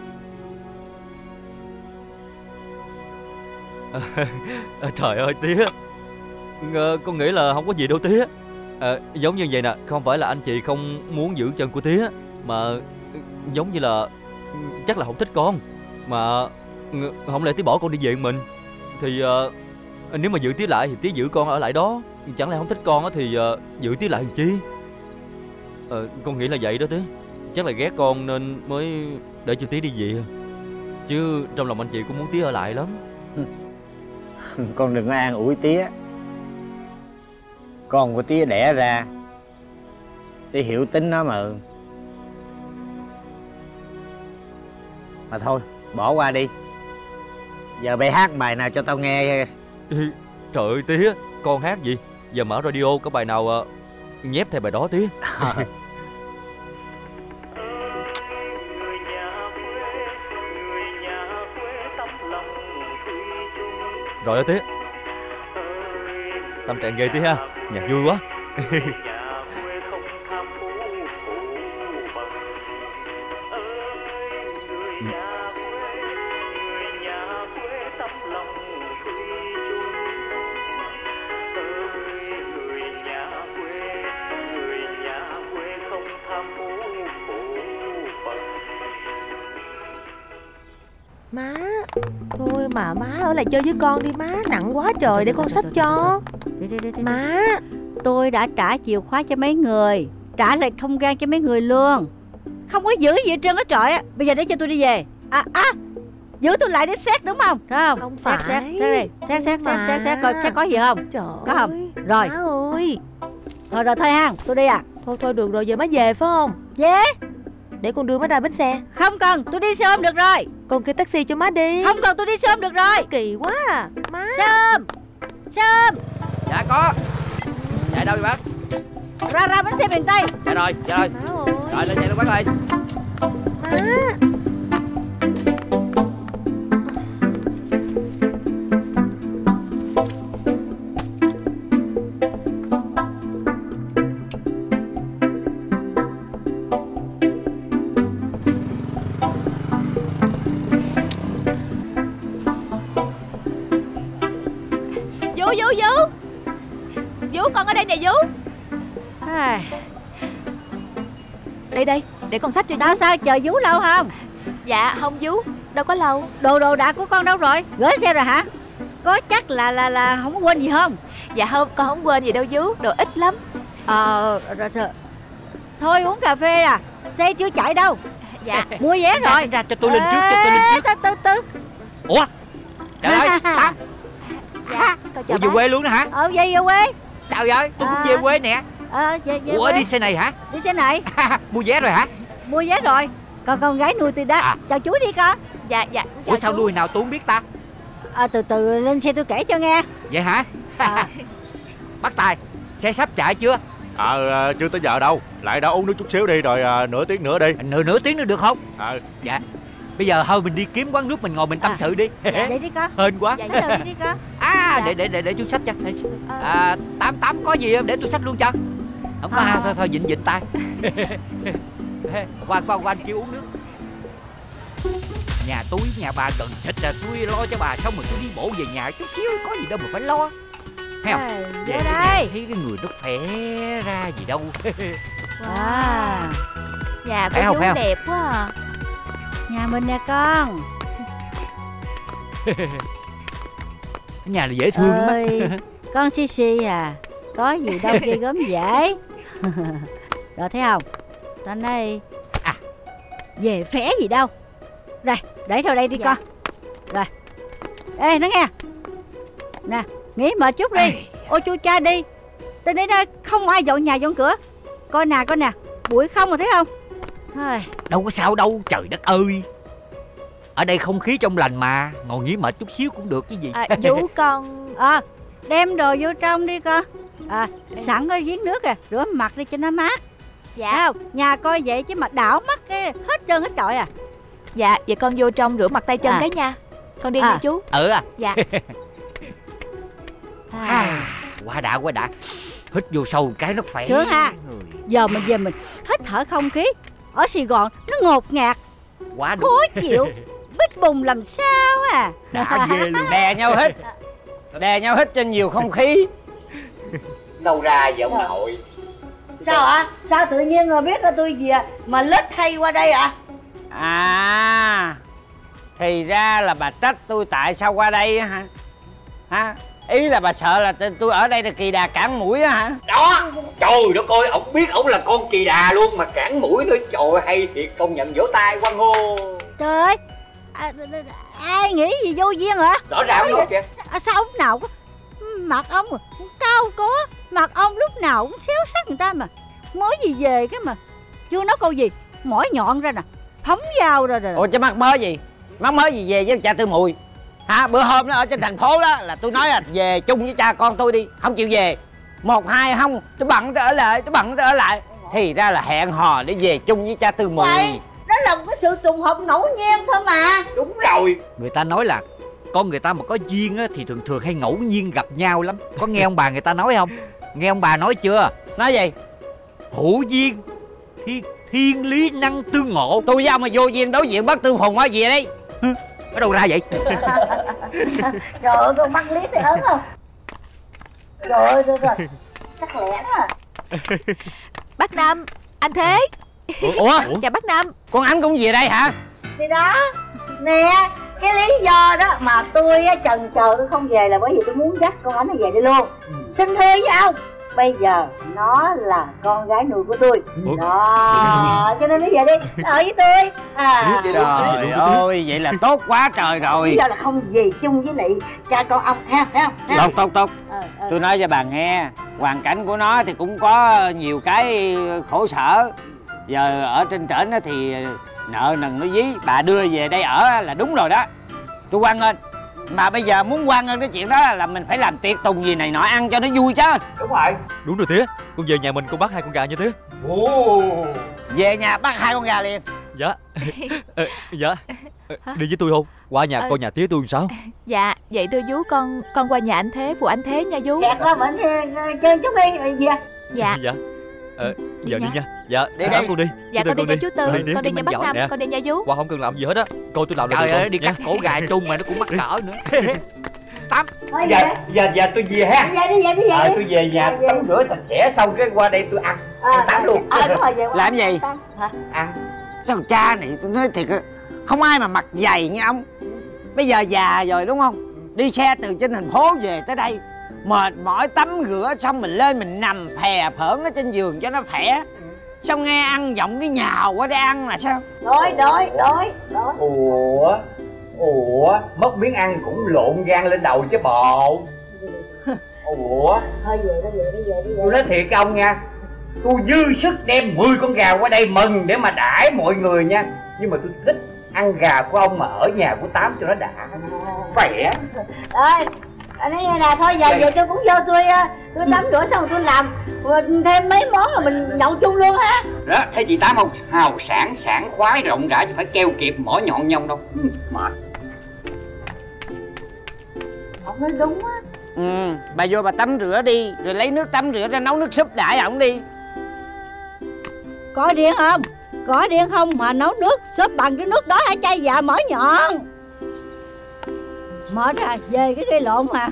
À, trời ơi Tía, à, con nghĩ là không có gì đâu Tía. À, giống như vậy nè, không phải là anh chị không muốn giữ chân của Tía, mà giống như là chắc là không thích con, mà không lẽ Tía bỏ con đi về mình. Thì uh, nếu mà giữ Tía lại thì Tía giữ con ở lại đó. Chẳng lẽ không thích con thì uh, giữ Tía lại làm chi. uh, Con nghĩ là vậy đó Tía. Chắc là ghét con nên mới để cho Tía đi về, chứ trong lòng anh chị cũng muốn Tía ở lại lắm. Con đừng có an ủi Tía. Con của Tía đẻ ra, Tía hiểu tính nó mà. Mà thôi, bỏ qua đi. Giờ mày hát bài nào cho tao nghe. Trời ơi Tía, con hát gì? Giờ mở radio có bài nào uh, nhép theo bài đó Tía. Rồi ơi Tía, tâm trạng ghê Tía ha, nhạc vui quá. Má, thôi mà má ở lại chơi với con đi má, nặng quá trời, để con xách cho. Má, tôi đã trả chìa khóa cho mấy người, trả lại không gian cho mấy người luôn, không có giữ gì hết trơn á trời á. Bây giờ để cho tôi đi về. À à, giữ tôi lại để xét đúng không? Thấy không? Không xét, phải. xét xét đi, xét xét xét xét xét coi xét có gì không? Trời có không? Rồi. Má ơi. Thôi rồi thôi ha, tôi đi à. Thôi thôi được rồi, giờ má về phải không? Về. Để con đưa má ra bến xe. Không cần, tôi đi xe ôm được rồi. Con kêu taxi cho má đi. Không cần, tôi đi xe ôm được rồi. Kỳ quá à. Má. Xe ôm. Xe ôm. Dạ có. Dạ đâu vậy bác? Ra ra bến xe miền Tây. Dạ rồi, dạ rồi. Má ơi. Rồi lên xe luôn bác ơi. Má. đây nè vú. Đây đây, để con xách cho Sao vú. sao chờ vú lâu không? Dạ không vú, đâu có lâu. Đồ đồ đạc của con đâu rồi? Gửi xe rồi hả? Có chắc là là là không có quên gì không? Dạ không, con không quên gì đâu vú, đồ ít lắm. Ờ rồi, rồi. Thôi uống cà phê à, xe chưa chạy đâu. Dạ. Mua vé rồi. Ra, ra cho tôi lên trước, cho tôi lên trước. Từ từ từ. Ủa trời ơi Tám. Dạ, con chào Ủa về bác. quê luôn đó hả? Ờ về về quê. Trời ơi tôi cũng À. về quê nè. Ờ về về Ủa quê. đi xe này hả? Đi xe này. Mua vé rồi hả? Mua vé rồi. Con con gái nuôi tôi đó. À. Chào chú đi con. Dạ dạ. Ủa sao nuôi nào tôi không biết ta? À, từ từ lên xe tôi kể cho nghe. Vậy hả? À. Bác Tài, xe sắp chạy chưa? Ờ à, chưa tới giờ đâu. Lại đó uống nước chút xíu đi rồi à, nửa tiếng nữa đi. Nửa nửa tiếng nữa được không? Ờ. Dạ. Bây giờ thôi mình đi kiếm quán nước mình ngồi mình tâm À. sự đi. Dạ, để đi con. Hên quá. Dạ, đi đi con. À Dạ. để để để để chú xách cho. Ờ. À, Tám Tám có gì không để tôi xách luôn cho. Không có À. ha, thôi thôi vịnh vịnh tay. Qua qua qua anh kêu uống nước. Nhà tôi nhà bà gần chết là tôi lo cho bà, xong rồi tôi đi bộ về nhà chút xíu có gì đâu mà phải lo. Thấy không? Ê, Về vô tôi đây. thấy cái người nó khỏe ra gì đâu. À, Nhà Phải của không, vú phải không? đẹp quá à. nhà mình nè con. Cái nhà này dễ thương lắm á. Ơi, con xi xi à, có gì đâu ghê gớm vậy. Rồi thấy không, tên đây À. về phé gì đâu. Đây để vào đây đi Dạ. con. Rồi ê nó nghe nè, nghỉ mệt chút đi. Ôi chú cha đi, tên đấy đó không ai dọn nhà dọn cửa. Coi nè coi nè, bụi không mà thấy không. Ai, Đâu có sao đâu, trời đất ơi. Ở đây không khí trong lành mà, ngồi nghỉ mệt chút xíu cũng được chứ gì. À, vú con. à, đem đồ vô trong đi con. À, sẵn có giếng nước à, rửa mặt đi cho nó mát. Dạ. Thấy không, nhà coi vậy chứ mà đảo mắt cái hết trơn hết trọi à. Dạ, vậy con vô trong rửa mặt tay chân À. cái nha. Con đi À. nha chú. Ừ à. Dạ. À, Quá đã quá đã. Hít vô sâu một cái nó khỏe. Sướng ha. giờ mình về mình hít thở không khí. Ở Sài Gòn nó ngột ngạt, Quá đúng. khó chịu, bít bùng làm sao à. Đã ghê luôn. Đè nhau hít, đè nhau hít cho nhiều không khí. Đâu ra vậy ông nội? Sao ạ? À? Sao tự nhiên rồi biết là tôi gì à? Mà lết thay qua đây ạ? À? À, thì ra là bà trách tôi tại sao qua đây á hả? Hả? Ý là bà sợ là tôi ở đây là kỳ đà cản mũi á hả? Đó, trời đất ơi, ổng biết ổng là con kỳ đà luôn mà cản mũi nữa. Trời, hay thiệt, công nhận, vỗ tay hoan hô. Trời ơi, à, ai nghĩ gì vô duyên hả? Rõ ràng luôn kìa. À, sao ông nào có mặt ông cũng cao có, mặt ông lúc nào cũng xéo sắc người ta mà. Mới gì về cái mà chưa nói câu gì, mỏi nhọn ra nè, phóng dao ra rồi. Ủa chứ mắc mớ gì? Mắc mớ gì về với cha Tư Mùi? Hả? Bữa hôm đó ở trên thành phố đó là tôi nói là về chung với cha con tôi đi, không chịu về. Một hai không, tôi bận tôi ở lại, tôi bận tôi ở lại. Thì ra là hẹn hò để về chung với cha Tư Mùi. Vậy, đó là một cái sự trùng hợp ngẫu nhiên thôi mà. Đúng rồi. Người ta nói là con người ta mà có duyên á, thì thường thường hay ngẫu nhiên gặp nhau lắm. Có nghe ông bà người ta nói không? Nghe ông bà nói chưa? Nói gì? Hữu duyên thiên, thiên lý năng tương ngộ. Tôi với ông mà vô duyên đối diện bất tương phùng quá gì đây? Ở đâu ra vậy? Trời ơi, con mắt liếc thì ớn không? Trời ơi, rồi rồi, chắc lẽ đó. Bác Năm, anh Thế. Ủa? Chào bác Năm. Con Ánh cũng về đây hả? Thì đó, nè, cái lý do đó mà tôi á, chần chờ tôi không về là bởi vì tôi muốn dắt con Ánh nó về đây luôn. Xin thưa với ông, bây giờ nó là con gái nuôi của tôi. Ủa? Đó, cho nên nó về đi, ở với tôi. À, Trời ơi, vậy là tốt quá trời rồi. lý do là không về chung với lại cha con ông, ha, ha, ha. Tốt, tốt, tốt. Ờ, ờ. Tôi nói cho bà nghe, hoàn cảnh của nó thì cũng có nhiều cái khổ sở. Giờ ở trên trển á thì nợ nần nó dí, bà đưa về đây ở là đúng rồi đó. Tôi hoan nghênh. Mà bây giờ muốn hoan nghênh cái chuyện đó là mình phải làm tiệc tùng gì này nọ ăn cho nó vui chứ. Đúng rồi. Đúng rồi tía, con về nhà mình con bắt hai con gà nha tía. Ồ. Về nhà bắt hai con gà liền. Dạ. Ờ, dạ. Ờ, đi với tôi không? Qua nhà Ờ. coi nhà tía tôi làm sao? Dạ, vậy tôi vú con con qua nhà anh Thế, phụ anh Thế nha vú. Kẹt qua bển chơi chút đi, rồi về. Dạ. Dạ. Ờ, giờ Đi đi nha. nha. Dạ, Đi đón đi. tôi đi. Dạ Đi con đi tôi nha chú Tư, Đi, đi, con đi đi nha mình bác dọn Năm, nè. con đi nha vú. Qua không cần làm gì hết á. Coi tôi làm là Trời được ơi, rồi. đi nha. cắt cổ gà chung mà nó cũng mắc cỡ nữa. tắm. Giờ giờ giờ tôi về ha. Về đi, về đi, về Ờ đi. tôi về nhà Về, về. tắm rửa sạch sẽ xong cái qua đây tôi ăn. Tôi tắm luôn. À, đúng rồi, về qua Làm gì? hả? Ăn. Sao cha này tôi nói thiệt á, không ai mà mặc giày như ông. Bây giờ già rồi đúng không? Đi xe từ trên thành phố về tới đây, mệt mỏi tắm rửa xong mình lên mình nằm phè phởn ở trên giường cho nó khỏe. Sao nghe ăn giọng cái nhào qua đây ăn là sao? Đói, đói, đói, đói. Ủa Ủa mất miếng ăn cũng lộn gan lên đầu chứ bộ. Ủa Thôi về đi, về đi, về đi, về tôi nói thiệt với ông nha, tôi dư sức đem mười con gà qua đây mừng để mà đãi mọi người nha. Nhưng mà tôi thích ăn gà của ông mà ở nhà của Tám cho nó đã khỏe. Ơi, anh ấy nè, thôi giờ về tôi cũng vô tôi tôi tắm rửa xong rồi tôi làm thêm mấy món rồi mình nhậu chung luôn ha. Đó, thấy chị Tám không? Hào sản, sảng khoái, rộng rãi chứ phải keo kiệt mỏ nhọn nhông đâu. Ừ, mệt. Ông nói đúng á. Ừ, bà vô bà tắm rửa đi, rồi lấy nước tắm rửa ra nấu nước súp đãi ổng đi. Có điện không? Có điện không mà nấu nước súp bằng cái nước đó hả chay dạ mỏ nhọn. Mệt rồi, về cái gây lộn mà.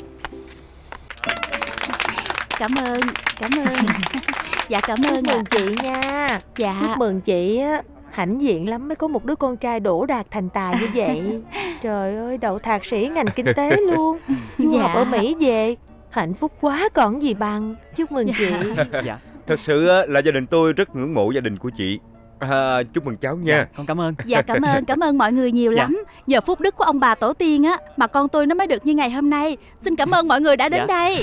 Cảm ơn, cảm ơn. Dạ cảm ơn. Chúc mừng chị nha. Dạ. Chúc mừng chị á. Hãnh diện lắm mới có một đứa con trai đỗ đạt thành tài như vậy. Trời ơi, đậu thạc sĩ ngành kinh tế luôn. Du Dạ. học ở Mỹ về. Hạnh phúc quá còn gì bằng. Chúc mừng chị. Dạ. Thật sự á, là gia đình tôi rất ngưỡng mộ gia đình của chị. À, chúc mừng cháu nha. Dạ, con cảm ơn. Dạ cảm ơn, cảm ơn mọi người nhiều Dạ. lắm. Nhờ phúc đức của ông bà tổ tiên á mà con tôi nó mới được như ngày hôm nay. Xin cảm ơn mọi người đã đến Dạ. đây.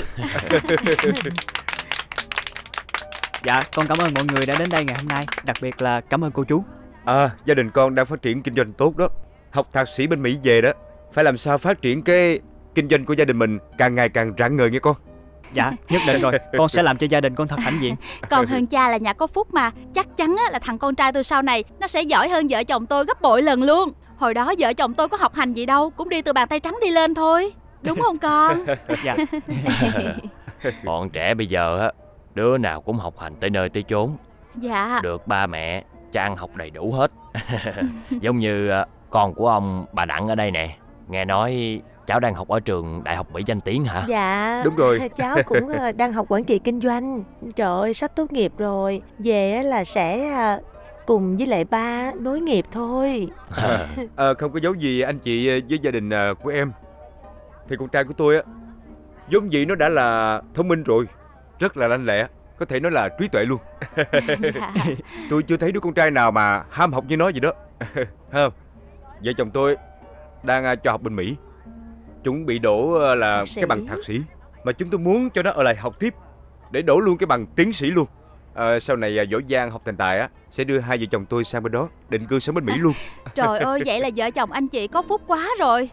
Dạ, con cảm ơn mọi người đã đến đây ngày hôm nay. Đặc biệt là cảm ơn cô chú. À, gia đình con đang phát triển kinh doanh tốt đó. Học thạc sĩ bên Mỹ về đó, phải làm sao phát triển cái kinh doanh của gia đình mình càng ngày càng rạng ngời nghe con. Dạ, nhất định rồi. Con sẽ làm cho gia đình con thật hãnh diện. Còn hơn cha là nhà có phúc mà. Chắc chắn á, là thằng con trai tôi sau này nó sẽ giỏi hơn vợ chồng tôi gấp bội lần luôn. Hồi đó vợ chồng tôi có học hành gì đâu, cũng đi từ bàn tay trắng đi lên thôi. Đúng không con? Dạ. Bọn trẻ bây giờ á, đứa nào cũng học hành tới nơi tới chốn, Dạ. được ba mẹ cho ăn học đầy đủ hết. Giống như ờ, con của ông bà Đặng ở đây nè, nghe nói cháu đang học ở trường Đại học Mỹ danh tiếng hả? Dạ. Đúng rồi. Cháu cũng ờ, đang học quản trị kinh doanh. Trời ơi, sắp tốt nghiệp rồi. Về á là sẽ ờ, cùng với lại ba nối nghiệp thôi. À, à, không có giấu gì anh chị với gia đình à, của em. Thì con trai của tôi á, vốn dĩ nó đã là thông minh rồi, rất là lanh lẹ, có thể nói là trí tuệ luôn. Tôi chưa thấy đứa con trai nào mà ham học như nó vậy đó. Không, vợ chồng tôi đang à, cho học bên Mỹ, chuẩn bị đổ à, là Thạc sĩ. cái bằng thạc sĩ, mà chúng tôi muốn cho nó ở lại học tiếp để đổ luôn cái bằng tiến sĩ luôn. À, sau này à, giỏi giang học thành tài á, sẽ đưa hai vợ chồng tôi sang bên đó định cư sống bên Mỹ luôn. Trời ơi, vậy là vợ chồng anh chị có phúc quá rồi.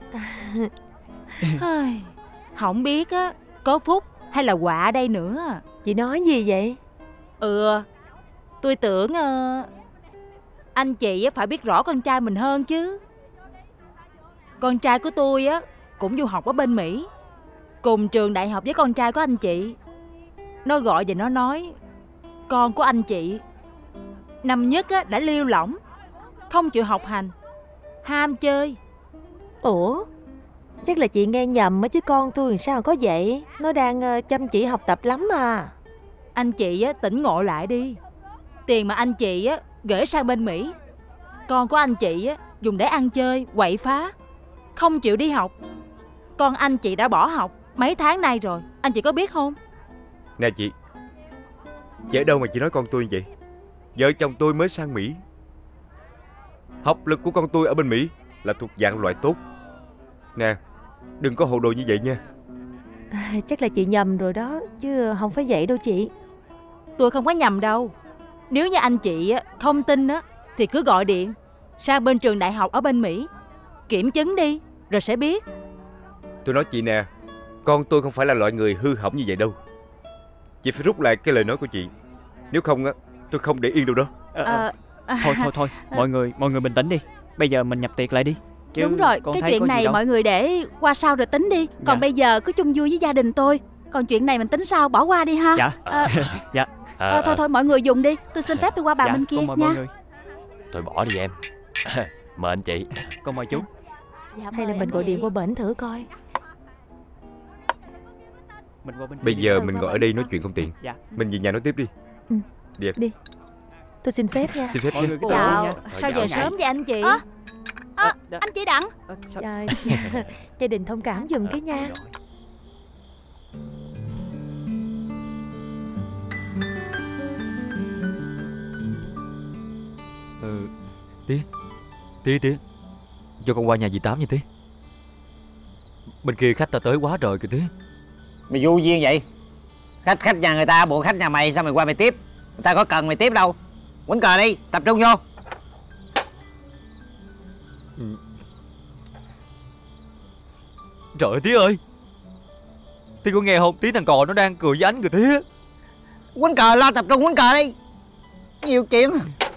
Không biết á, có phúc hay là họa đây nữa. Chị nói gì vậy? Ừ, tôi tưởng uh, anh chị á phải biết rõ con trai mình hơn chứ. Con trai của tôi á cũng du học ở bên Mỹ, cùng trường đại học với con trai của anh chị. Nó gọi và nó nói con của anh chị năm nhất á đã liêu lỏng, không chịu học hành, ham chơi. Ủa? Chắc là chị nghe nhầm á chứ con tôi làm sao có vậy. Nó đang ờ, chăm chỉ học tập lắm mà. Anh chị á tỉnh ngộ lại đi. Tiền mà anh chị á gửi sang bên Mỹ, con của anh chị á dùng để ăn chơi, quậy phá, không chịu đi học. Con anh chị đã bỏ học mấy tháng nay rồi, anh chị có biết không? Nè chị, chị ở đâu mà chị nói con tôi như vậy? Vợ chồng tôi mới sang Mỹ. Học lực của con tôi ở bên Mỹ là thuộc dạng loại tốt. Nè, đừng có hồ đồ như vậy nha. À, chắc là chị nhầm rồi đó, chứ không phải vậy đâu chị. Tôi không có nhầm đâu. Nếu như anh chị á không tin á thì cứ gọi điện sang bên trường đại học ở bên Mỹ, kiểm chứng đi rồi sẽ biết. Tôi nói chị nè, con tôi không phải là loại người hư hỏng như vậy đâu. Chị phải rút lại cái lời nói của chị, nếu không á tôi không để yên đâu đó. À, Ờ, à, thôi thôi thôi, mọi người mọi người bình tĩnh đi. Bây giờ mình nhập tiệc lại đi. Chứ Đúng rồi, con cái thấy chuyện có gì này đâu. mọi người để qua sau rồi tính đi. Còn Dạ. bây giờ cứ chung vui với gia đình tôi. Còn chuyện này mình tính sau, bỏ qua đi ha. Dạ. Ờ, Dạ. ờ, thôi thôi mọi người dùng đi. Tôi xin phép tôi qua bàn Dạ, bên kia con mời nha. mọi người. Thôi bỏ đi em. Mời anh chị. Con mời chú. Dạ, Hay là mời mình anh gọi điện chị. qua bển thử coi. Bây giờ mình ngồi ở đây nói chuyện không tiện. Dạ. Mình về nhà nói tiếp đi. Ừ. Đi em. Đi. Tôi xin phép nha. Xin phép chứ. Chào. Sao về sớm vậy anh chị? À, à, anh chị Đặng. Trời, gia đình thông cảm giùm cái nha. Ừ. Tía Tía tía cho con qua nhà dì Tám nha tía. Bên kia khách ta tới quá trời kìa tía. Mày vô duyên vậy? Khách khách nhà người ta, bộ khách nhà mày sao mày qua mày tiếp? Người ta có cần mày tiếp đâu. Quýnh cờ đi, tập trung vô. Ừ. Trời ơi tía ơi, tía có nghe không? Tía thằng cò nó đang cười với ánh kìa tía. Quýnh cờ, lo tập trung quýnh cờ đi. Nhiều chuyện.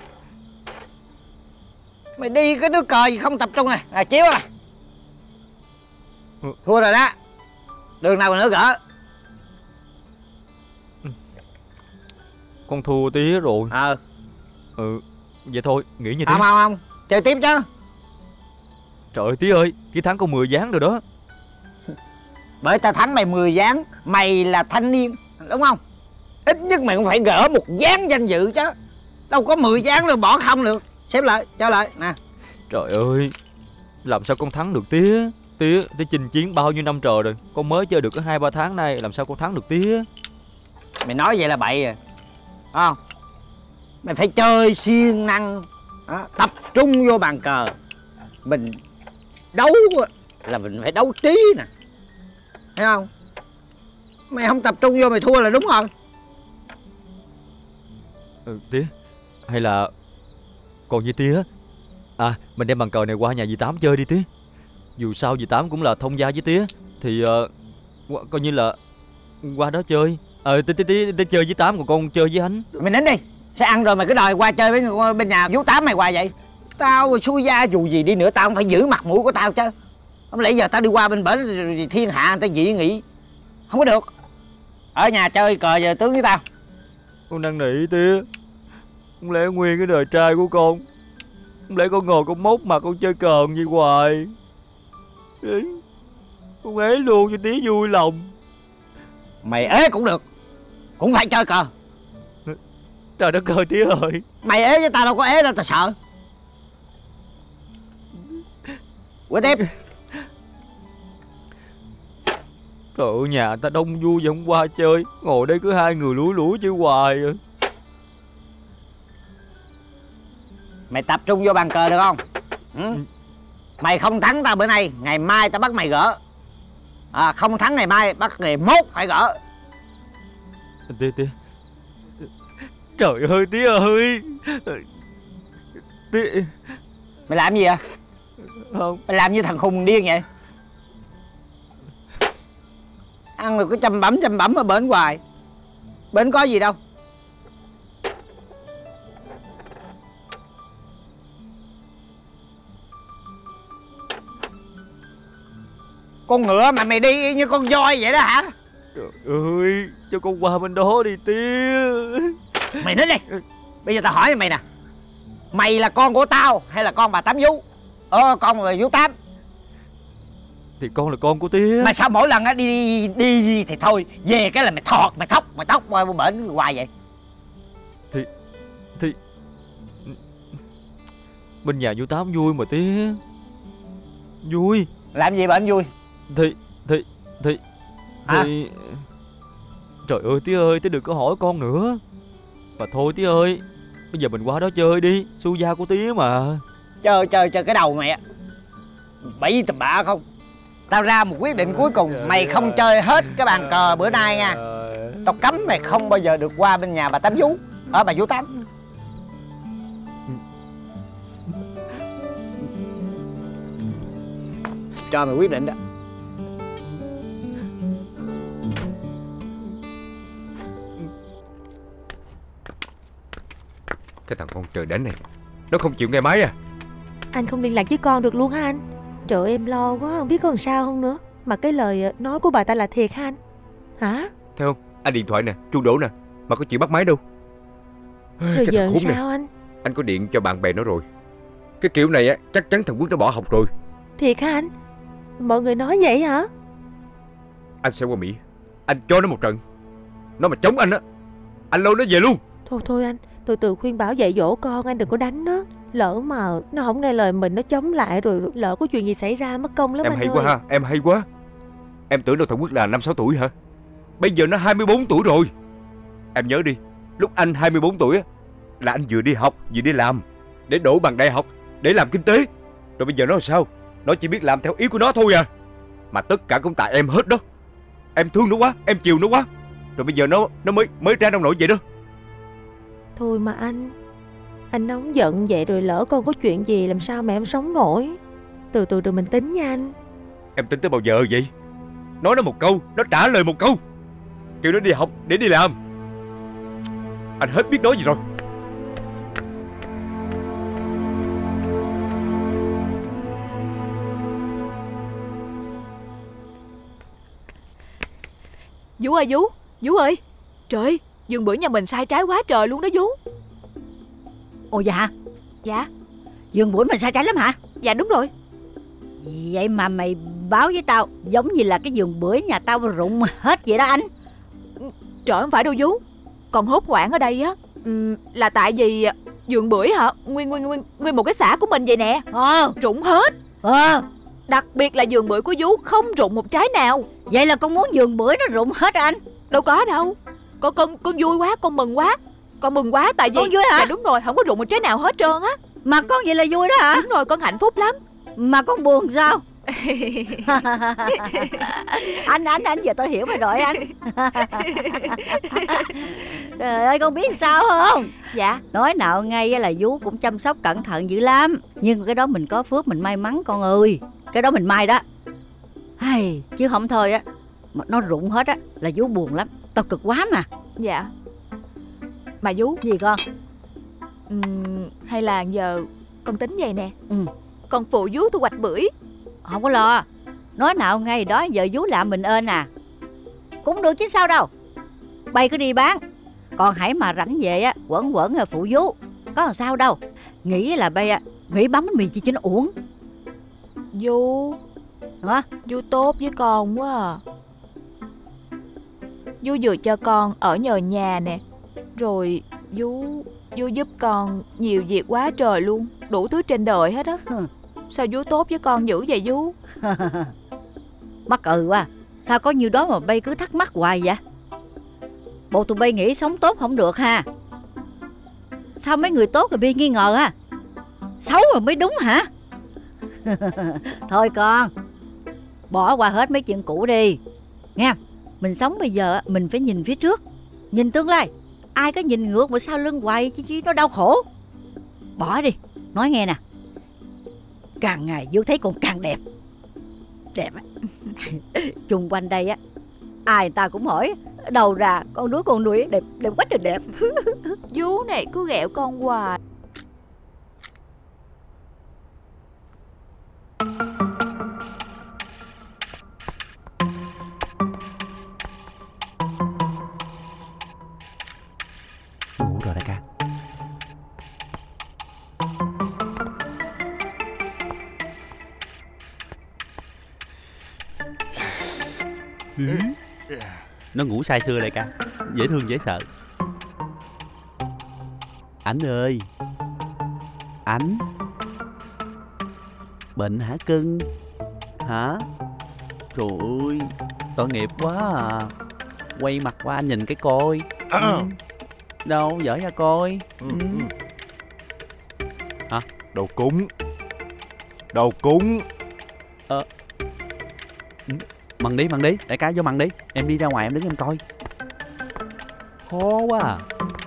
Mày đi cái đứa cờ gì không tập trung này. À chiếu à. Ừ. Thua rồi đó. Đường nào nữa gỡ. Con thua tía rồi. Ờ. Ừ. Vậy thôi, nghỉ như tía. Không không không, chơi tiếp chứ. Trời ơi tía ơi, cái thắng có mười ván rồi đó. Bởi tao thắng mày mười ván. Mày là thanh niên, đúng không? Ít nhất mày cũng phải gỡ một ván danh dự chứ. Đâu có mười ván rồi bỏ không được. Xếp lại, cho lại, nè. Trời ơi, làm sao con thắng được tía? Tía, tía chinh chiến bao nhiêu năm trời rồi. Con mới chơi được có hai ba tháng nay, làm sao con thắng được tía? Mày nói vậy là bậy rồi. Đúng không? Mày phải chơi siêng năng đó, tập trung vô bàn cờ. Mình đấu là mình phải đấu trí nè. Thấy không? Mày không tập trung vô mày thua là đúng rồi. Ừ, tía, hay là còn với tía, à mình đem bàn cờ này qua nhà dì Tám chơi đi tía. Dù sao dì Tám cũng là thông gia với tía, thì uh, coi như là qua đó chơi. Ờ tía tía tía chơi với Tám, còn con chơi với anh. Mày nín đi, sẽ ăn rồi mày cứ đòi qua chơi với bên nhà vú Tám mày hoài vậy. Tao xui gia dù gì đi nữa tao cũng phải giữ mặt mũi của tao chứ. Không lẽ giờ tao đi qua bên bển thiên hạ người ta dị nghị. Không có được. Ở nhà chơi cờ giờ tướng với tao. Con năn nỉ tía, không lẽ nguyên cái đời trai của con, không lẽ con ngồi con mốt mà con chơi cờ như hoài. Con ế luôn cho tía vui lòng. Mày ế cũng được, cũng phải chơi cờ. Trời đất ơi tía ơi, mày ế với tao đâu có ế đâu, tao sợ. Quay tiếp. Trời ơi, nhà ta đông vui vậy không qua chơi, ngồi đây cứ hai người lủi lủi chơi hoài à. Mày tập trung vô bàn cờ được không? Ừ. Mày không thắng tao bữa nay, ngày mai tao bắt mày gỡ. À, không thắng ngày mai, bắt ngày mốt phải gỡ. Tía tía, trời ơi tía ơi, tía. Mày làm gì vậy? Không. Mày làm như thằng khùng điên vậy. Ăn rồi cứ chăm bẩm chăm bẩm ở bển hoài. Bển có gì đâu. Con ngựa mà mày đi như con voi vậy đó hả? Trời ơi, cho con qua bên đó đi tía. Mày nói đi. Bây giờ tao hỏi mày nè, mày là con của tao hay là con bà Tám Vú? Ờ, con bà Vú Tám. Thì con là con của tía. Mà sao mỗi lần á đi, đi đi đi thì thôi, về cái là mày thọt mày thóc mày tóc qua bển hoài vậy? Thì thì bên nhà Vú Tám vui mà tía. Vui. Làm gì bển vui? Thì thì thì Hả? thì trời ơi tía ơi, tía đừng có hỏi con nữa. Mà thôi tía ơi, bây giờ mình qua đó chơi đi, su gia của tía mà. Chơi chơi chơi cái đầu mẹ. Bậy tầm bạ không? Tao ra một quyết định cuối cùng, mày không chơi hết cái bàn cờ bữa nay nha. Tao cấm mày không bao giờ được qua bên nhà bà Tám Vú. Ở bà Vú Tám. Cho mày quyết định đó. Cái thằng con trời đánh này, nó không chịu nghe máy à? Anh không liên lạc với con được luôn hả anh? Trời ơi, em lo quá, không biết có làm sao không nữa. Mà cái lời nói của bà ta là thiệt hả anh? Hả? Thấy không? Anh điện thoại nè, chuông đổ nè, mà có chịu bắt máy đâu. Rồi cái giờ thằng khốn sao này. anh? Anh có điện cho bạn bè nó rồi. Cái kiểu này á, chắc chắn thằng Quốc nó bỏ học rồi. Thiệt hả anh? Mọi người nói vậy hả? Anh sẽ qua Mỹ. Anh cho nó một trận. Nó mà chống anh á, anh lôi nó về luôn. Thôi thôi anh, từ từ khuyên bảo dạy dỗ con, anh đừng có đánh nó. Lỡ mà nó không nghe lời mình, nó chống lại rồi lỡ có chuyện gì xảy ra mất công lắm Em anh hay ơi. quá ha, em hay quá. Em tưởng đâu thằng Quyết là năm sáu tuổi hả? Bây giờ nó hai mươi bốn tuổi rồi. Em nhớ đi, lúc anh hai mươi bốn tuổi á, là anh vừa đi học vừa đi làm để đổ bằng đại học, để làm kinh tế. Rồi bây giờ nó làm sao? Nó chỉ biết làm theo ý của nó thôi à. Mà tất cả cũng tại em hết đó. Em thương nó quá, em chiều nó quá. Rồi bây giờ nó nó mới mới ra nông nổi vậy đó. Thôi mà anh, anh nóng giận vậy rồi lỡ con có chuyện gì làm sao mà em sống nổi. Từ từ rồi mình tính nha anh. Em tính tới bao giờ vậy? Nói nó một câu, nó trả lời một câu. Kêu nó đi học để đi làm. Anh hết biết nói gì rồi. Vú ơi Vú, Vú ơi. Trời ơi, vườn bưởi nhà mình sai trái quá trời luôn đó Vú. Ồ dạ. Dạ. Vườn bưởi mình sai trái lắm hả? Dạ đúng rồi. Vậy mà mày báo với tao giống như là cái vườn bưởi nhà tao rụng hết vậy đó anh. Trời, không phải đâu Vú. Còn hốt hoảng ở đây á là tại vì vườn bưởi hả, nguyên nguyên nguyên nguyên một cái xã của mình vậy nè. Ờ. Rụng hết. Ờ. Đặc biệt là vườn bưởi của Vú không rụng một trái nào. Vậy là con muốn vườn bưởi nó rụng hết anh? Đâu có đâu. Con con con vui quá, con mừng quá. Con mừng quá tại vì con vui hả? Dạ đúng rồi, không có rụng một trái nào hết trơn á. Mà con vậy là vui đó hả? Đúng rồi, con hạnh phúc lắm. Mà con buồn sao? Anh anh anh giờ tôi hiểu rồi rồi anh. Trời ơi, con biết sao không? Dạ. Nói nào ngay là Vú cũng chăm sóc cẩn thận dữ lắm. Nhưng cái đó mình có phước, mình may mắn con ơi. Cái đó mình may đó. Hay, chứ không thôi á, mà nó rụng hết á là Vú buồn lắm. Tao cực quá mà. Dạ. Mà Vú. Gì con? uhm, Hay là giờ con tính vậy nè. Ừ. Con phụ Vú thu hoạch bưởi. Không có lo. Nói nào ngay đó giờ Vú làm mình ơn à. Cũng được chứ sao đâu. Bay cứ đi bán. Còn hãy mà rảnh về á, quẩn quẩn phụ Vú. Có làm sao đâu. Nghĩ là bay á, nghĩ bấm bánh mì chi cho nó uổng. Vú hả? Vú tốt với con quá à. Vú vừa cho con ở nhờ nhà nè. Rồi Vú Vú giúp con nhiều việc quá trời luôn. Đủ thứ trên đời hết á. Sao Vú tốt với con dữ vậy Vú? Mắc ừ quá. Sao có nhiêu đó mà bay cứ thắc mắc hoài vậy? Bộ tụi bay nghĩ sống tốt không được ha? Sao mấy người tốt là bay nghi ngờ ha? Xấu mà mới đúng hả? Thôi con, bỏ qua hết mấy chuyện cũ đi nghe. Mình sống bây giờ mình phải nhìn phía trước, nhìn tương lai. Ai có nhìn ngược mà sau lưng hoài chứ chứ nó đau khổ. Bỏ đi. Nói nghe nè, càng ngày Vú thấy con càng đẹp. Đẹp á. Chung quanh đây á, ai người ta cũng hỏi đầu ra con đứa con nuôi đẹp đẹp quá trời đẹp. Vú này cứ ghẹo con hoài. Ngủ rồi đại ca. Nó ngủ say sưa đại ca, dễ thương dễ sợ. Ảnh ơi, Ảnh bệnh hả cưng? Hả? Trời ơi, tội nghiệp quá à. Quay mặt qua nhìn cái coi. À. Ừ. Đâu, dở ra coi. Ừ. Ừ. Hả? Đồ cúng. Đồ cúng. Ờ. Ừ. Mần đi, mần đi, đại ca vô mần đi. Em đi ra ngoài em đứng em coi. Khó quá à.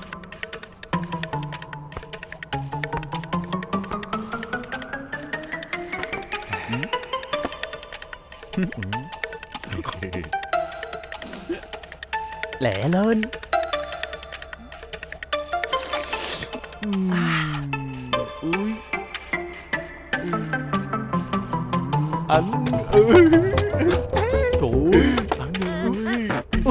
Lẹ lên. À. Ui. Anh ơi. Trời ơi. Anh ơi.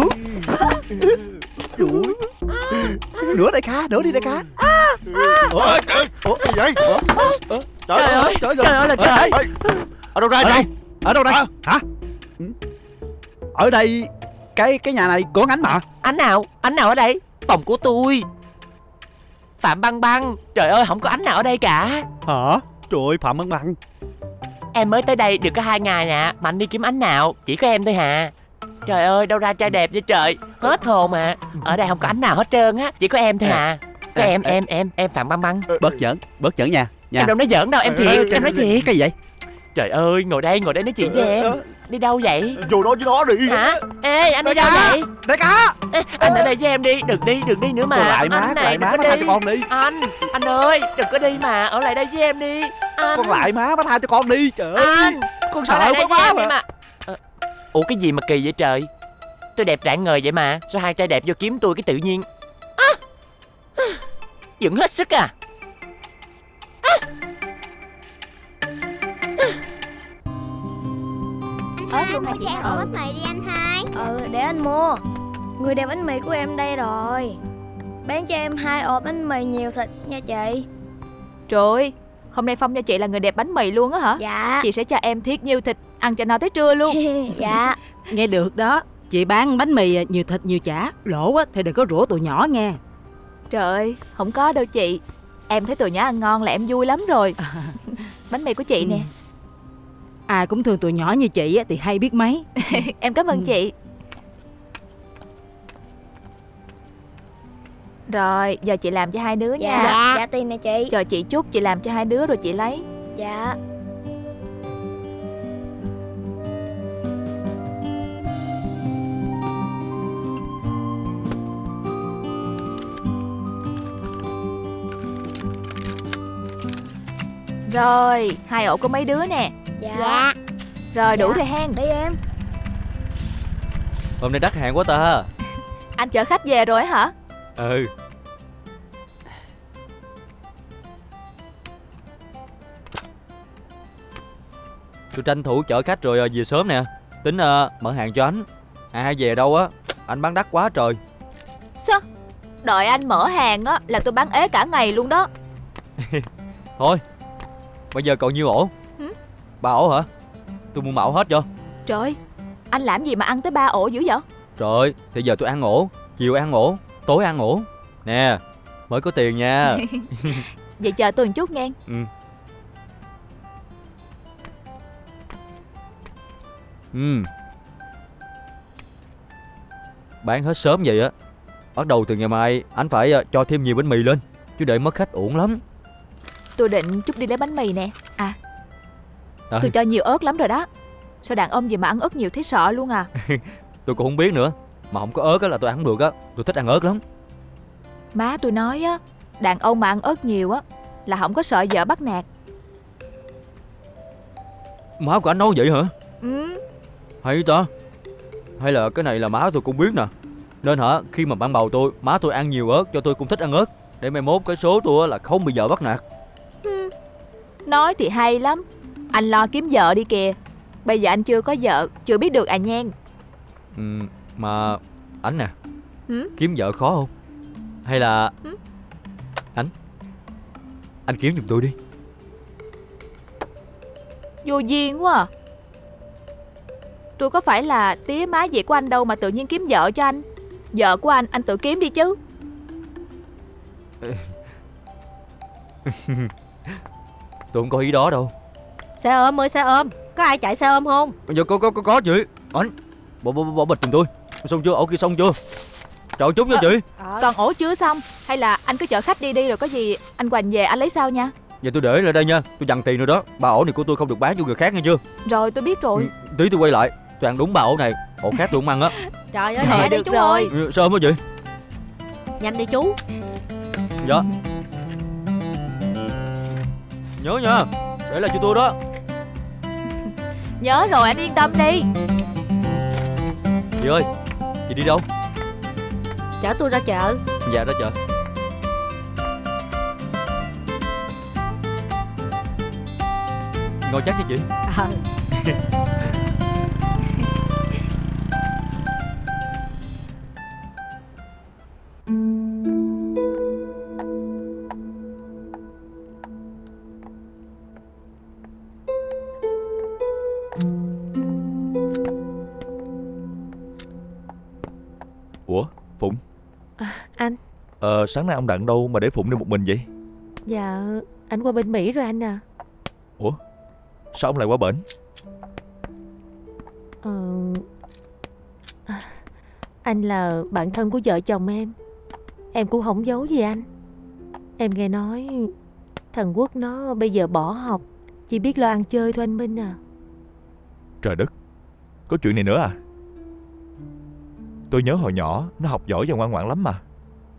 Trời ơi. Nữa đại ca, nữa đi đại ca. Ủa, trời, ủa, gì vậy? Ủa? Trời, Trời ơi, trời, trời ơi là trời. Ở đâu ra Ở vậy? đây, ở đâu đây? À. Hả? Ở đây Cái cái nhà này của anh mà. Anh nào? Anh nào ở đây? Phòng của tôi. Phạm Băng Băng. Trời ơi, không có anh nào ở đây cả. Hả? Trời ơi, Phạm Băng Băng. Em mới tới đây được có hai ngày nè, mà anh đi kiếm anh nào? Chỉ có em thôi hả? Trời ơi, đâu ra trai đẹp vậy trời. Hết hồn mà. Ở đây không có anh nào hết trơn á. Chỉ có em thôi hả? Có em, em, em, em Phạm Băng Băng. Bớt giỡn, bớt giỡn nha, nha. Em đâu nói giỡn đâu, em thiệt, em nói thiệt. Cái gì vậy? Trời ơi, ngồi đây, ngồi đây nói chuyện với em. Đi đâu vậy? Vô đó với nó đi. Hả? Ê, anh đi đâu vậy? Đại ca. Ê, anh ở đây với em đi, đừng đi, đừng đi nữa mà. Con lại má, anh này, lại má, đừng má có tha đi. cho con đi. Anh, anh ơi, đừng có đi mà, ở lại đây với em đi. Anh. Con lại má, má tha cho con đi. Trời ơi. Anh, con ở sợ lại đây quá với quá em mà. đi mà. Ờ, Ủa cái gì mà kỳ vậy trời? Tôi đẹp rạng ngời vậy mà, sao hai trai đẹp vô kiếm tôi cái tự nhiên? À, à, dựng hết sức à? Ớt luôn hả chị? Ổ bánh mì đi anh hai. Ừ, để anh mua. Người đẹp bánh mì của em đây rồi. Bán cho em hai ổ bánh mì nhiều thịt nha chị. Trời ơi, hôm nay Phong cho chị là người đẹp bánh mì luôn á hả? Dạ. Chị sẽ cho em thiết nhiều thịt, ăn cho no tới trưa luôn. Dạ. Nghe được đó. Chị bán bánh mì nhiều thịt nhiều chả, lỗ á thì đừng có rủa tụi nhỏ nghe. Trời ơi, không có đâu chị. Em thấy tụi nhỏ ăn ngon là em vui lắm rồi. Bánh mì của chị nè. Ai cũng thương tụi nhỏ như chị á thì hay biết mấy. Em cảm ơn chị. Rồi, giờ chị làm cho hai đứa Dạ. nha. Dạ, dạ tiền nè chị. Chờ chị chút, chị làm cho hai đứa rồi chị lấy. Dạ. Rồi, hai ổ của mấy đứa nè. Dạ. Dạ. Rồi, đủ Dạ. rồi hen. Đi em. Hôm nay đắt hàng quá ta. Anh chở khách về rồi hả? Ừ. Tôi tranh thủ chở khách rồi về sớm nè. Tính uh, mở hàng cho anh. À về đâu á, anh bán đắt quá trời. Sao? Đợi anh mở hàng á là tôi bán ế cả ngày luôn đó. Thôi, bây giờ còn nhiêu ổ? Hử? Ba ổ hả? Tôi mua mạo hết cho. Trời, anh làm gì mà ăn tới ba ổ dữ vậy? Trời ơi, thì giờ tôi ăn ổ, chiều ăn ổ, tối ăn ổ. Nè, mới có tiền nha. Vậy chờ tôi một chút nghe. Ừ. Ừ. Bán hết sớm vậy á, bắt đầu từ ngày mai anh phải uh, cho thêm nhiều bánh mì lên, chứ để mất khách uổng lắm. Tôi định chút đi lấy bánh mì nè. À, À, tôi cho nhiều ớt lắm rồi đó. Sao đàn ông gì mà ăn ớt nhiều thấy sợ luôn à? tôi cũng không biết nữa. Mà không có ớt á là tôi ăn không được á. Tôi thích ăn ớt lắm. Má tôi nói á, đàn ông mà ăn ớt nhiều á là không có sợ vợ bắt nạt. Má của anh nói vậy hả? Ừ. Hay ta. Hay là cái này là má tôi cũng biết nè. Nên hả, khi mà ban bầu tôi, má tôi ăn nhiều ớt, cho tôi cũng thích ăn ớt. Để mai mốt cái số tôi á là không bị vợ bắt nạt. Ừ. Nói thì hay lắm. Anh lo kiếm vợ đi kìa. Bây giờ anh chưa có vợ, chưa biết được à nhen. Ừ, mà anh nè, Ừ? kiếm vợ khó không? Hay là Ừ? Anh Anh kiếm giùm tôi đi. Vô duyên quá à. Tôi có phải là tía má gì của anh đâu mà tự nhiên kiếm vợ cho anh. Vợ của anh, anh tự kiếm đi chứ. Tôi không có ý đó đâu. Xe ôm ơi, xe ôm. Có ai chạy xe ôm không? Giờ có có có có chị. Anh bỏ bỏ bỏ bịch giùm tôi. Xong chưa? Ổ kia xong chưa? Chọn chút nha À, chị. Còn ổ chưa xong. Hay là anh cứ chở khách đi đi, rồi có gì anh Hoành về anh lấy sau nha. Giờ tôi để lại đây nha. Tôi dằn tiền rồi đó. Ba ổ này của tôi không được bán cho người khác nghe chưa? Rồi tôi biết rồi. Ừ, tí tôi quay lại. Tôi ăn đúng ba ổ này. Ổ khác tôi không ăn á. Trời ơi, Trời, nhẹ đi được chú rồi. ơi. Ừ, sao hả chị? Nhanh đi chú. Dạ. Nhớ nha. Để lại cho tôi đó. Nhớ rồi, anh yên tâm đi. Chị ơi, chị đi đâu? Chở tôi ra chợ. Dạ ra chợ. Ngồi chắc nha chị. Ờ. Ờ sáng nay ông Đặng đâu mà để Phụng đi một mình vậy? Dạ anh qua bên Mỹ rồi anh à. Ủa sao ông lại qua bển? Ờ... à, Anh là bạn thân của vợ chồng em. Em cũng không giấu gì anh. Em nghe nói thằng Quốc nó bây giờ bỏ học, chỉ biết lo ăn chơi thôi anh Minh à. Trời đất, có chuyện này nữa à? Tôi nhớ hồi nhỏ nó học giỏi và ngoan ngoãn lắm mà.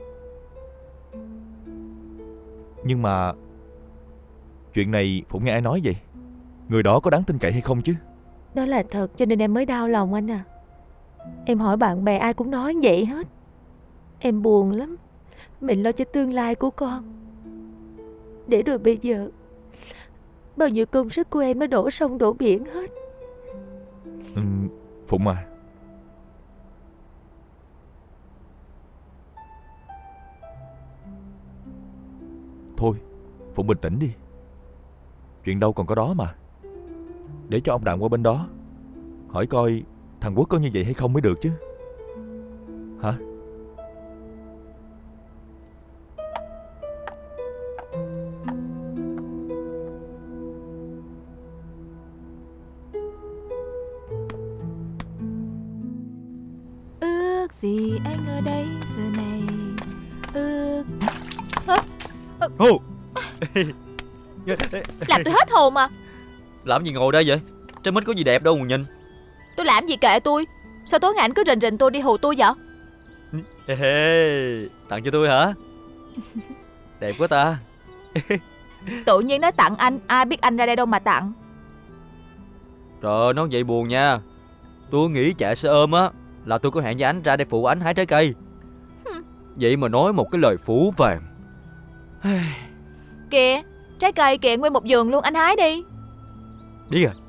Nhưng mà chuyện này Phụng nghe ai nói vậy? Người đó có đáng tin cậy hay không chứ? Đó là thật cho nên em mới đau lòng anh à. Em hỏi bạn bè ai cũng nói vậy hết. Em buồn lắm. Mình lo cho tương lai của con. Để rồi bây giờ bao nhiêu công sức của em nó đổ sông đổ biển hết. ừ, Phụng à, thôi Phụng bình tĩnh đi. Chuyện đâu còn có đó mà. Để cho ông Đặng qua bên đó hỏi coi thằng Quốc có như vậy hay không mới được chứ. Hả? Ước gì anh ở đây giờ này. Ước Hù. Làm tôi hết hồn mà. Làm gì ngồi đây vậy? Trái mít có gì đẹp đâu mà nhìn. Tôi làm gì kệ tôi. Sao tối ngày anh cứ rình rình tôi đi hù tôi vậy? Ê, ê, tặng cho tôi hả? Đẹp quá ta. Tự nhiên nói tặng anh, ai biết anh ra đây đâu mà tặng. Trời ơi, nói vậy buồn nha. Tôi nghĩ chạy xe ôm á là tôi có hẹn với anh ra để phụ anh hái trái cây. Vậy mà nói một cái lời phũ vàng. Kìa, trái cây kìa, nguyên một vườn luôn, anh hái đi. Đi à.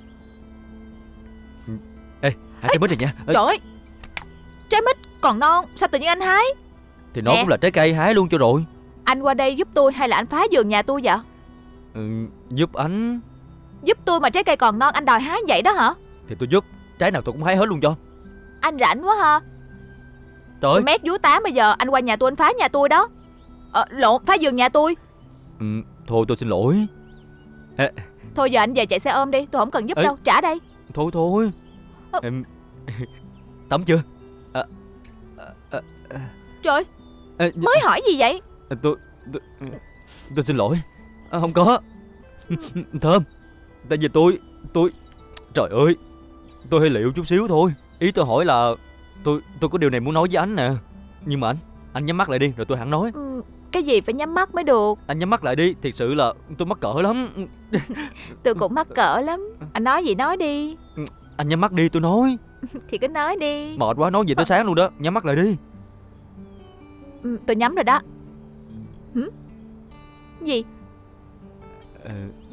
Ê, hái trái mít này nha. Ê. Trời ơi, trái mít còn non, sao tự nhiên anh hái? Thì nó Nè, cũng là trái cây, hái luôn cho rồi. anh qua đây giúp tôi hay là anh phá vườn nhà tôi vậy? Ừ, giúp anh. Giúp tôi mà trái cây còn non anh đòi hái vậy đó hả? Thì tôi giúp, trái nào tôi cũng hái hết luôn cho. Anh rảnh quá ha. Trời Tôi mét vú tám bây giờ anh qua nhà tôi anh phá nhà tôi đó. Ờ, lộn, phá vườn nhà tôi. Ừ, thôi tôi xin lỗi. Ê. Thôi giờ anh về chạy xe ôm đi, tôi không cần giúp Ê. đâu, trả đây. Thôi thôi. Ờ. Em tắm chưa? À, à, à, à. Trời Ê, mới hỏi gì vậy? Tôi tôi, tôi xin lỗi. À, không có. Thơm, tại vì tôi tôi trời ơi, tôi hơi liệu chút xíu thôi. Ý tôi hỏi là tôi tôi có điều này muốn nói với anh nè. Nhưng mà anh anh nhắm mắt lại đi rồi tôi hẳn nói. Ừ, cái gì phải nhắm mắt mới được. Anh nhắm mắt lại đi, thiệt sự là tôi mắc cỡ lắm. Tôi cũng mắc cỡ lắm. Anh nói gì nói đi. Anh nhắm mắt đi, tôi nói. Thì cứ nói đi. Mệt quá, nói gì tới sáng luôn đó. Nhắm mắt lại đi. Ừ, tôi nhắm rồi đó. Hử? Gì? Ờ,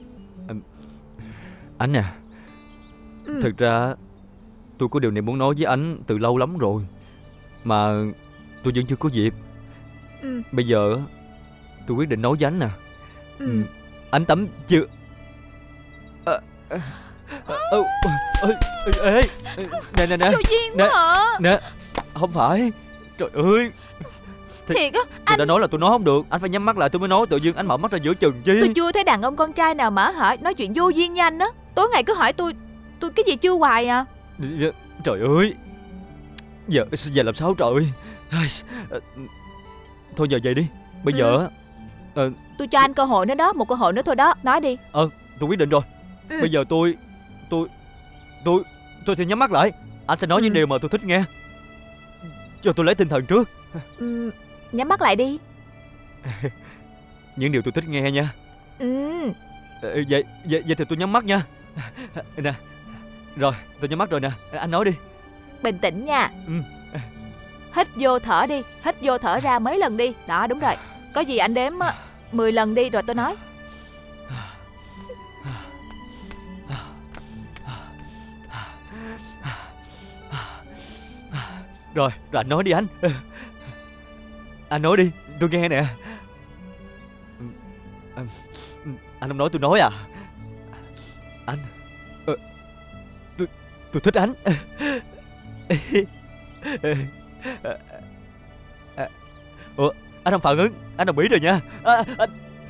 anh à, ừ. Thực ra tôi có điều này muốn nói với anh từ lâu lắm rồi, mà tôi vẫn chưa có dịp. ừ. Bây giờ tôi quyết định nói với anh nè. ừ. Ừ, anh tắm chưa? À, à, à, à, ê, ê, nè nè nè Vô duyên nè, quá hả? nè, không phải. Trời ơi, Thì, Thiệt á tôi anh. đã nói là tôi nói không được. Anh phải nhắm mắt lại tôi mới nói. Tự nhiên anh mở mắt ra giữa chừng chứ. Tôi chưa thấy đàn ông con trai nào mà hả nói chuyện vô duyên với anh á. Tối ngày cứ hỏi tôi tôi cái gì chưa hoài à. Trời ơi, Giờ giờ làm sao trời. Thôi giờ về đi. Bây Ừ. giờ ờ, Tôi cho anh cơ hội nữa đó. Một cơ hội nữa thôi đó. Nói đi. Ờ tôi quyết định rồi. Ừ. Bây giờ tôi Tôi Tôi Tôi sẽ nhắm mắt lại. Anh sẽ nói Ừ. những điều mà tôi thích nghe. Cho tôi lấy tinh thần trước. ừ, Nhắm mắt lại đi. Những điều tôi thích nghe nha. Ừ. Ờ, Vậy, vậy Vậy thì tôi nhắm mắt nha. Nè. Rồi tôi nhắm mắt rồi nè. Anh nói đi. Bình tĩnh nha. Ừ. Hít vô thở đi. Hít vô thở ra mấy lần đi. Đó đúng rồi. Có gì anh đếm á, mười lần đi rồi tôi nói. Rồi, rồi anh nói đi anh. Anh nói đi, tôi nghe nè. Anh không nói tôi nói à? Anh ờ, Tôi tôi thích anh. Ủa, Anh không phản ứng, anh đồng ý rồi nha. à, anh...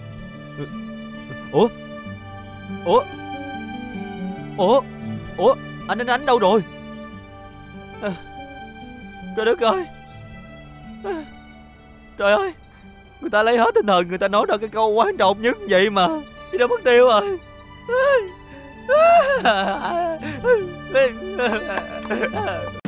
Ủa Ủa Ủa Ủa Anh anh Ánh đâu rồi? à, Trời đất ơi. à, Trời ơi, người ta lấy hết tinh thần, người ta nói ra cái câu quan trọng nhất vậy mà đi đâu mất tiêu rồi.